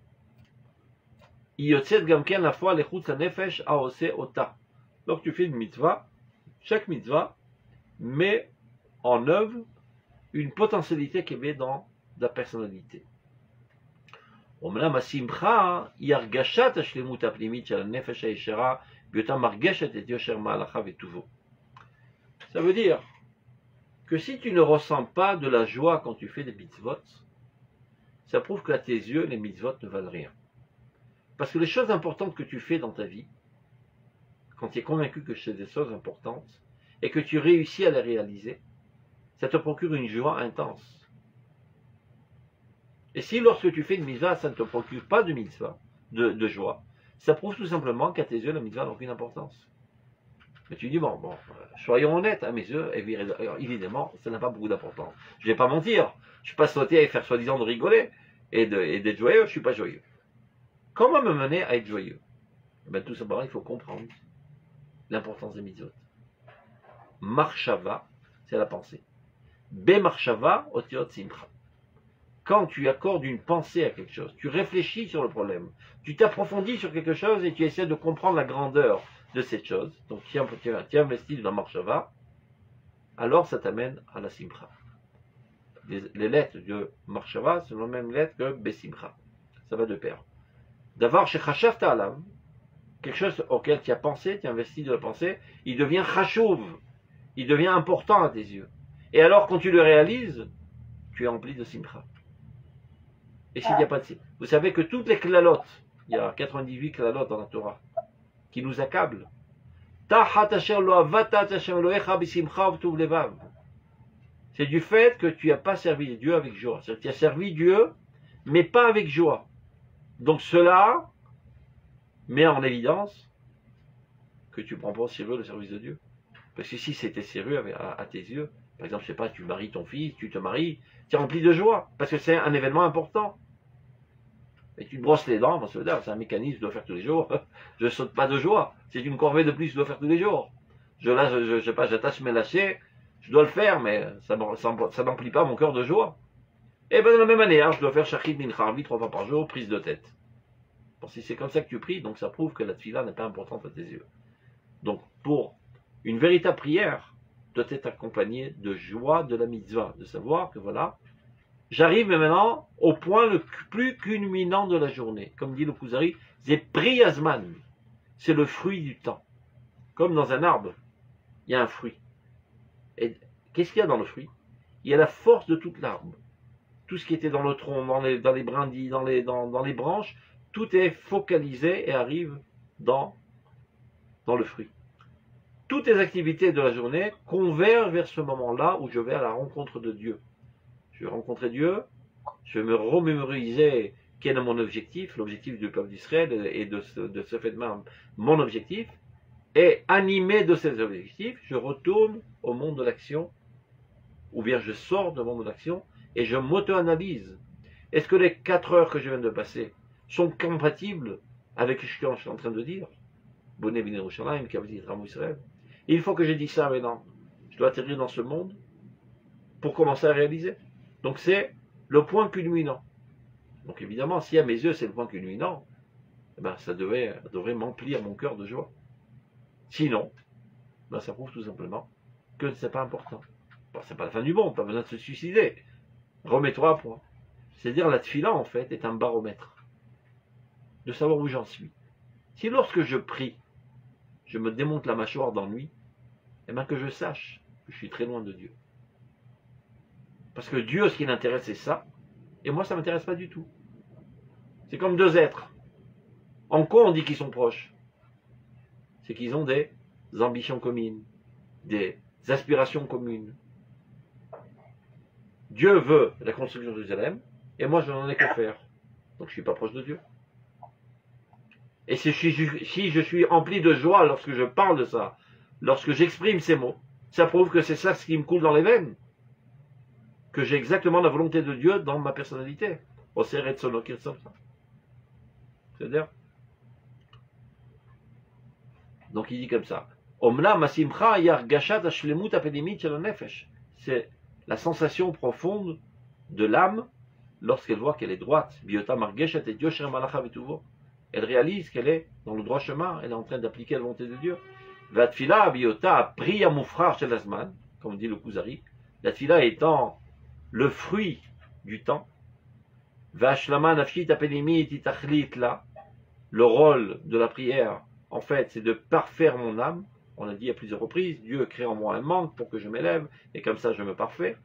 S2: yotzet gamken la fois lechutz hanefesh aose ota. Donc tu fais une mitzvah, chaque mitzvah met en œuvre une potentialité qui est dans la personnalité. אומנם השמחה היא הרגשת השלמות הפנימית של הנפש הישרה בהיותה מרגשת את יושר מהלכה וטובו. Ça veut dire que si tu ne ressens pas de la joie quand tu fais des mitzvot, ça prouve qu'à tes yeux, les mitzvot ne valent rien. Parce que les choses importantes que tu fais dans ta vie, quand tu es convaincu que c'est des choses importantes, et que tu réussis à les réaliser, ça te procure une joie intense. Et si lorsque tu fais une mitzvah, ça ne te procure pas de mitzvah, de joie, ça prouve tout simplement qu'à tes yeux, la mitzvah n'a aucune importance. Mais tu dis, bon, soyons honnêtes, à mes yeux, évidemment, ça n'a pas beaucoup d'importance. Je ne vais pas mentir, je ne suis pas sauté à faire soi-disant de rigoler et d'être joyeux, je ne suis pas joyeux. Comment me mener à être joyeux? Tout simplement, il faut comprendre l'importance des mitzvot. Marshava, c'est la pensée. Be marshava, otiot simcha. Quand tu accordes une pensée à quelque chose, tu réfléchis sur le problème, tu t'approfondis sur quelque chose et tu essaies de comprendre la grandeur de cette chose, donc tu investis dans Marshava, alors ça t'amène à la Simcha. Les lettres de Marshava sont les mêmes lettres que Besimcha. Ça va de pair. D'avoir chez Chashavta Alav, quelque chose auquel tu as pensé, tu as investi de la pensée, il devient Chashuv, il devient important à tes yeux. Et alors quand tu le réalises, tu es empli de Simcha. Et s'il n'y a pas de simcha, vous savez que toutes les klalotes, il y a 98 klalotes dans la Torah, qui nous accablent. C'est du fait que tu n'as pas servi Dieu avec joie. C'est-à-dire que tu as servi Dieu, mais pas avec joie. Donc cela met en évidence que tu ne prends pas au sérieux le service de Dieu. Parce que si c'était sérieux à tes yeux, par exemple, je ne sais pas, tu maries ton fils, tu te maries, tu es rempli de joie, parce que c'est un événement important. Et tu te brosses les dents, c'est un mécanisme que je dois faire tous les jours. Je ne saute pas de joie. C'est une corvée de plus que je dois faire tous les jours. Je sais pas, j'attache mes lacets, je dois le faire, mais ça n'emplit pas mon cœur de joie. Et bien de la même manière, je dois faire Shachrit Mincha 3 fois par jour, prise de tête. Bon, si c'est comme ça que tu pries, donc ça prouve que la tefila n'est pas importante à tes yeux. Donc pour une véritable prière, doit être accompagnée de joie de la mitzvah, de savoir que voilà, j'arrive maintenant au point le plus culminant de la journée. Comme dit le Kuzari, c'est Priyazman. C'est le fruit du temps. Comme dans un arbre, il y a un fruit. Et qu'est-ce qu'il y a dans le fruit? Il y a la force de toute l'arbre. Tout ce qui était dans le tronc, dans les brindilles, dans les branches, tout est focalisé et arrive dans le fruit. Toutes les activités de la journée convergent vers ce moment-là où je vais à la rencontre de Dieu. Je vais rencontrer Dieu, je vais me remémoriser quel est mon objectif, l'objectif du peuple d'Israël et de ce fait même mon objectif, et animé de ces objectifs, je retourne au monde de l'action, ou bien je sors du monde de l'action, et je m'auto-analyse. Est-ce que les 4 heures que je viens de passer sont compatibles avec ce que je suis en train de dire? Bonnet bin Yerushalayim, qui a dit Ramou Israël. Il faut que j'ai dit ça maintenant. Je dois atterrir dans ce monde pour commencer à réaliser. Donc c'est le point culminant. Donc évidemment, si à mes yeux c'est le point culminant, eh ben, ça devrait m'emplir mon cœur de joie. Sinon, ben, ça prouve tout simplement que ce n'est pas important. Bon, c'est pas la fin du monde, pas besoin de se suicider. Remets-toi à point. C'est-à-dire la tefila en fait est un baromètre de savoir où j'en suis. Si lorsque je prie, je me démonte la mâchoire d'ennui, eh bien que je sache que je suis très loin de Dieu. Parce que Dieu, ce qui l'intéresse, c'est ça, et moi, ça ne m'intéresse pas du tout. C'est comme 2 êtres. En quoi on dit qu'ils sont proches? C'est qu'ils ont des ambitions communes, des aspirations communes. Dieu veut la construction de Jérusalem, et moi je n'en ai que faire. Donc je ne suis pas proche de Dieu. Et si je suis empli de joie lorsque je parle de ça, lorsque j'exprime ces mots, ça prouve que c'est ça ce qui me coule dans les veines. Que j'ai exactement la volonté de Dieu dans ma personnalité. C'est-à-dire, donc il dit comme ça. C'est la sensation profonde de l'âme lorsqu'elle voit qu'elle est droite. Elle réalise qu'elle est dans le droit chemin, elle est en train d'appliquer la volonté de Dieu. Comme dit le Kuzari, la tfila étant le fruit du temps. Le rôle de la prière, en fait, c'est de parfaire mon âme. On l'a dit à plusieurs reprises, Dieu crée en moi un manque pour que je m'élève, et comme ça je me parfais.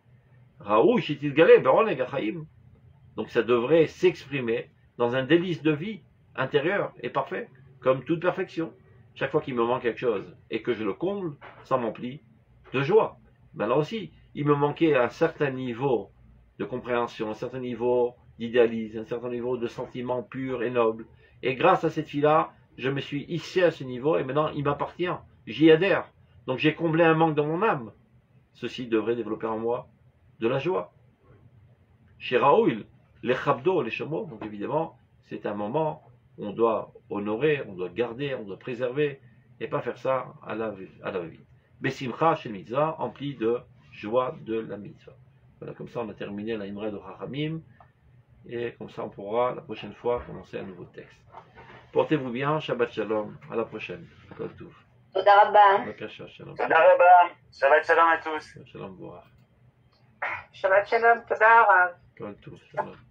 S2: Donc ça devrait s'exprimer dans un délice de vie intérieur et parfait, comme toute perfection. Chaque fois qu'il me manque quelque chose et que je le comble, ça m'emplit de joie. Ben là aussi, il me manquait un certain niveau de compréhension, un certain niveau d'idéalisme, un certain niveau de sentiments purs et nobles. Et grâce à cette fille-là, je me suis hissé à ce niveau et maintenant il m'appartient. J'y adhère. Donc j'ai comblé un manque dans mon âme. Ceci devrait développer en moi de la joie. Chez Raoul, les chabdo, les chameaux, donc évidemment, c'est un moment où on doit honorer, on doit garder, on doit préserver, et pas faire ça à la vie. Besimcha chez mitzvah, empli de joie de la mitzvah. Voilà, comme ça on a terminé la Imra de Chachamim, et comme ça on pourra la prochaine fois commencer un nouveau texte. Portez-vous bien, Shabbat Shalom, à la prochaine. Kol Tov.
S4: תודה רבה.
S2: B'kasha, Shalom.
S1: תודה רבה. שבת שלום à tous.
S2: Shalom Borach.
S5: שבת שלום, תודה רב.
S2: Kol Tov, Shalom.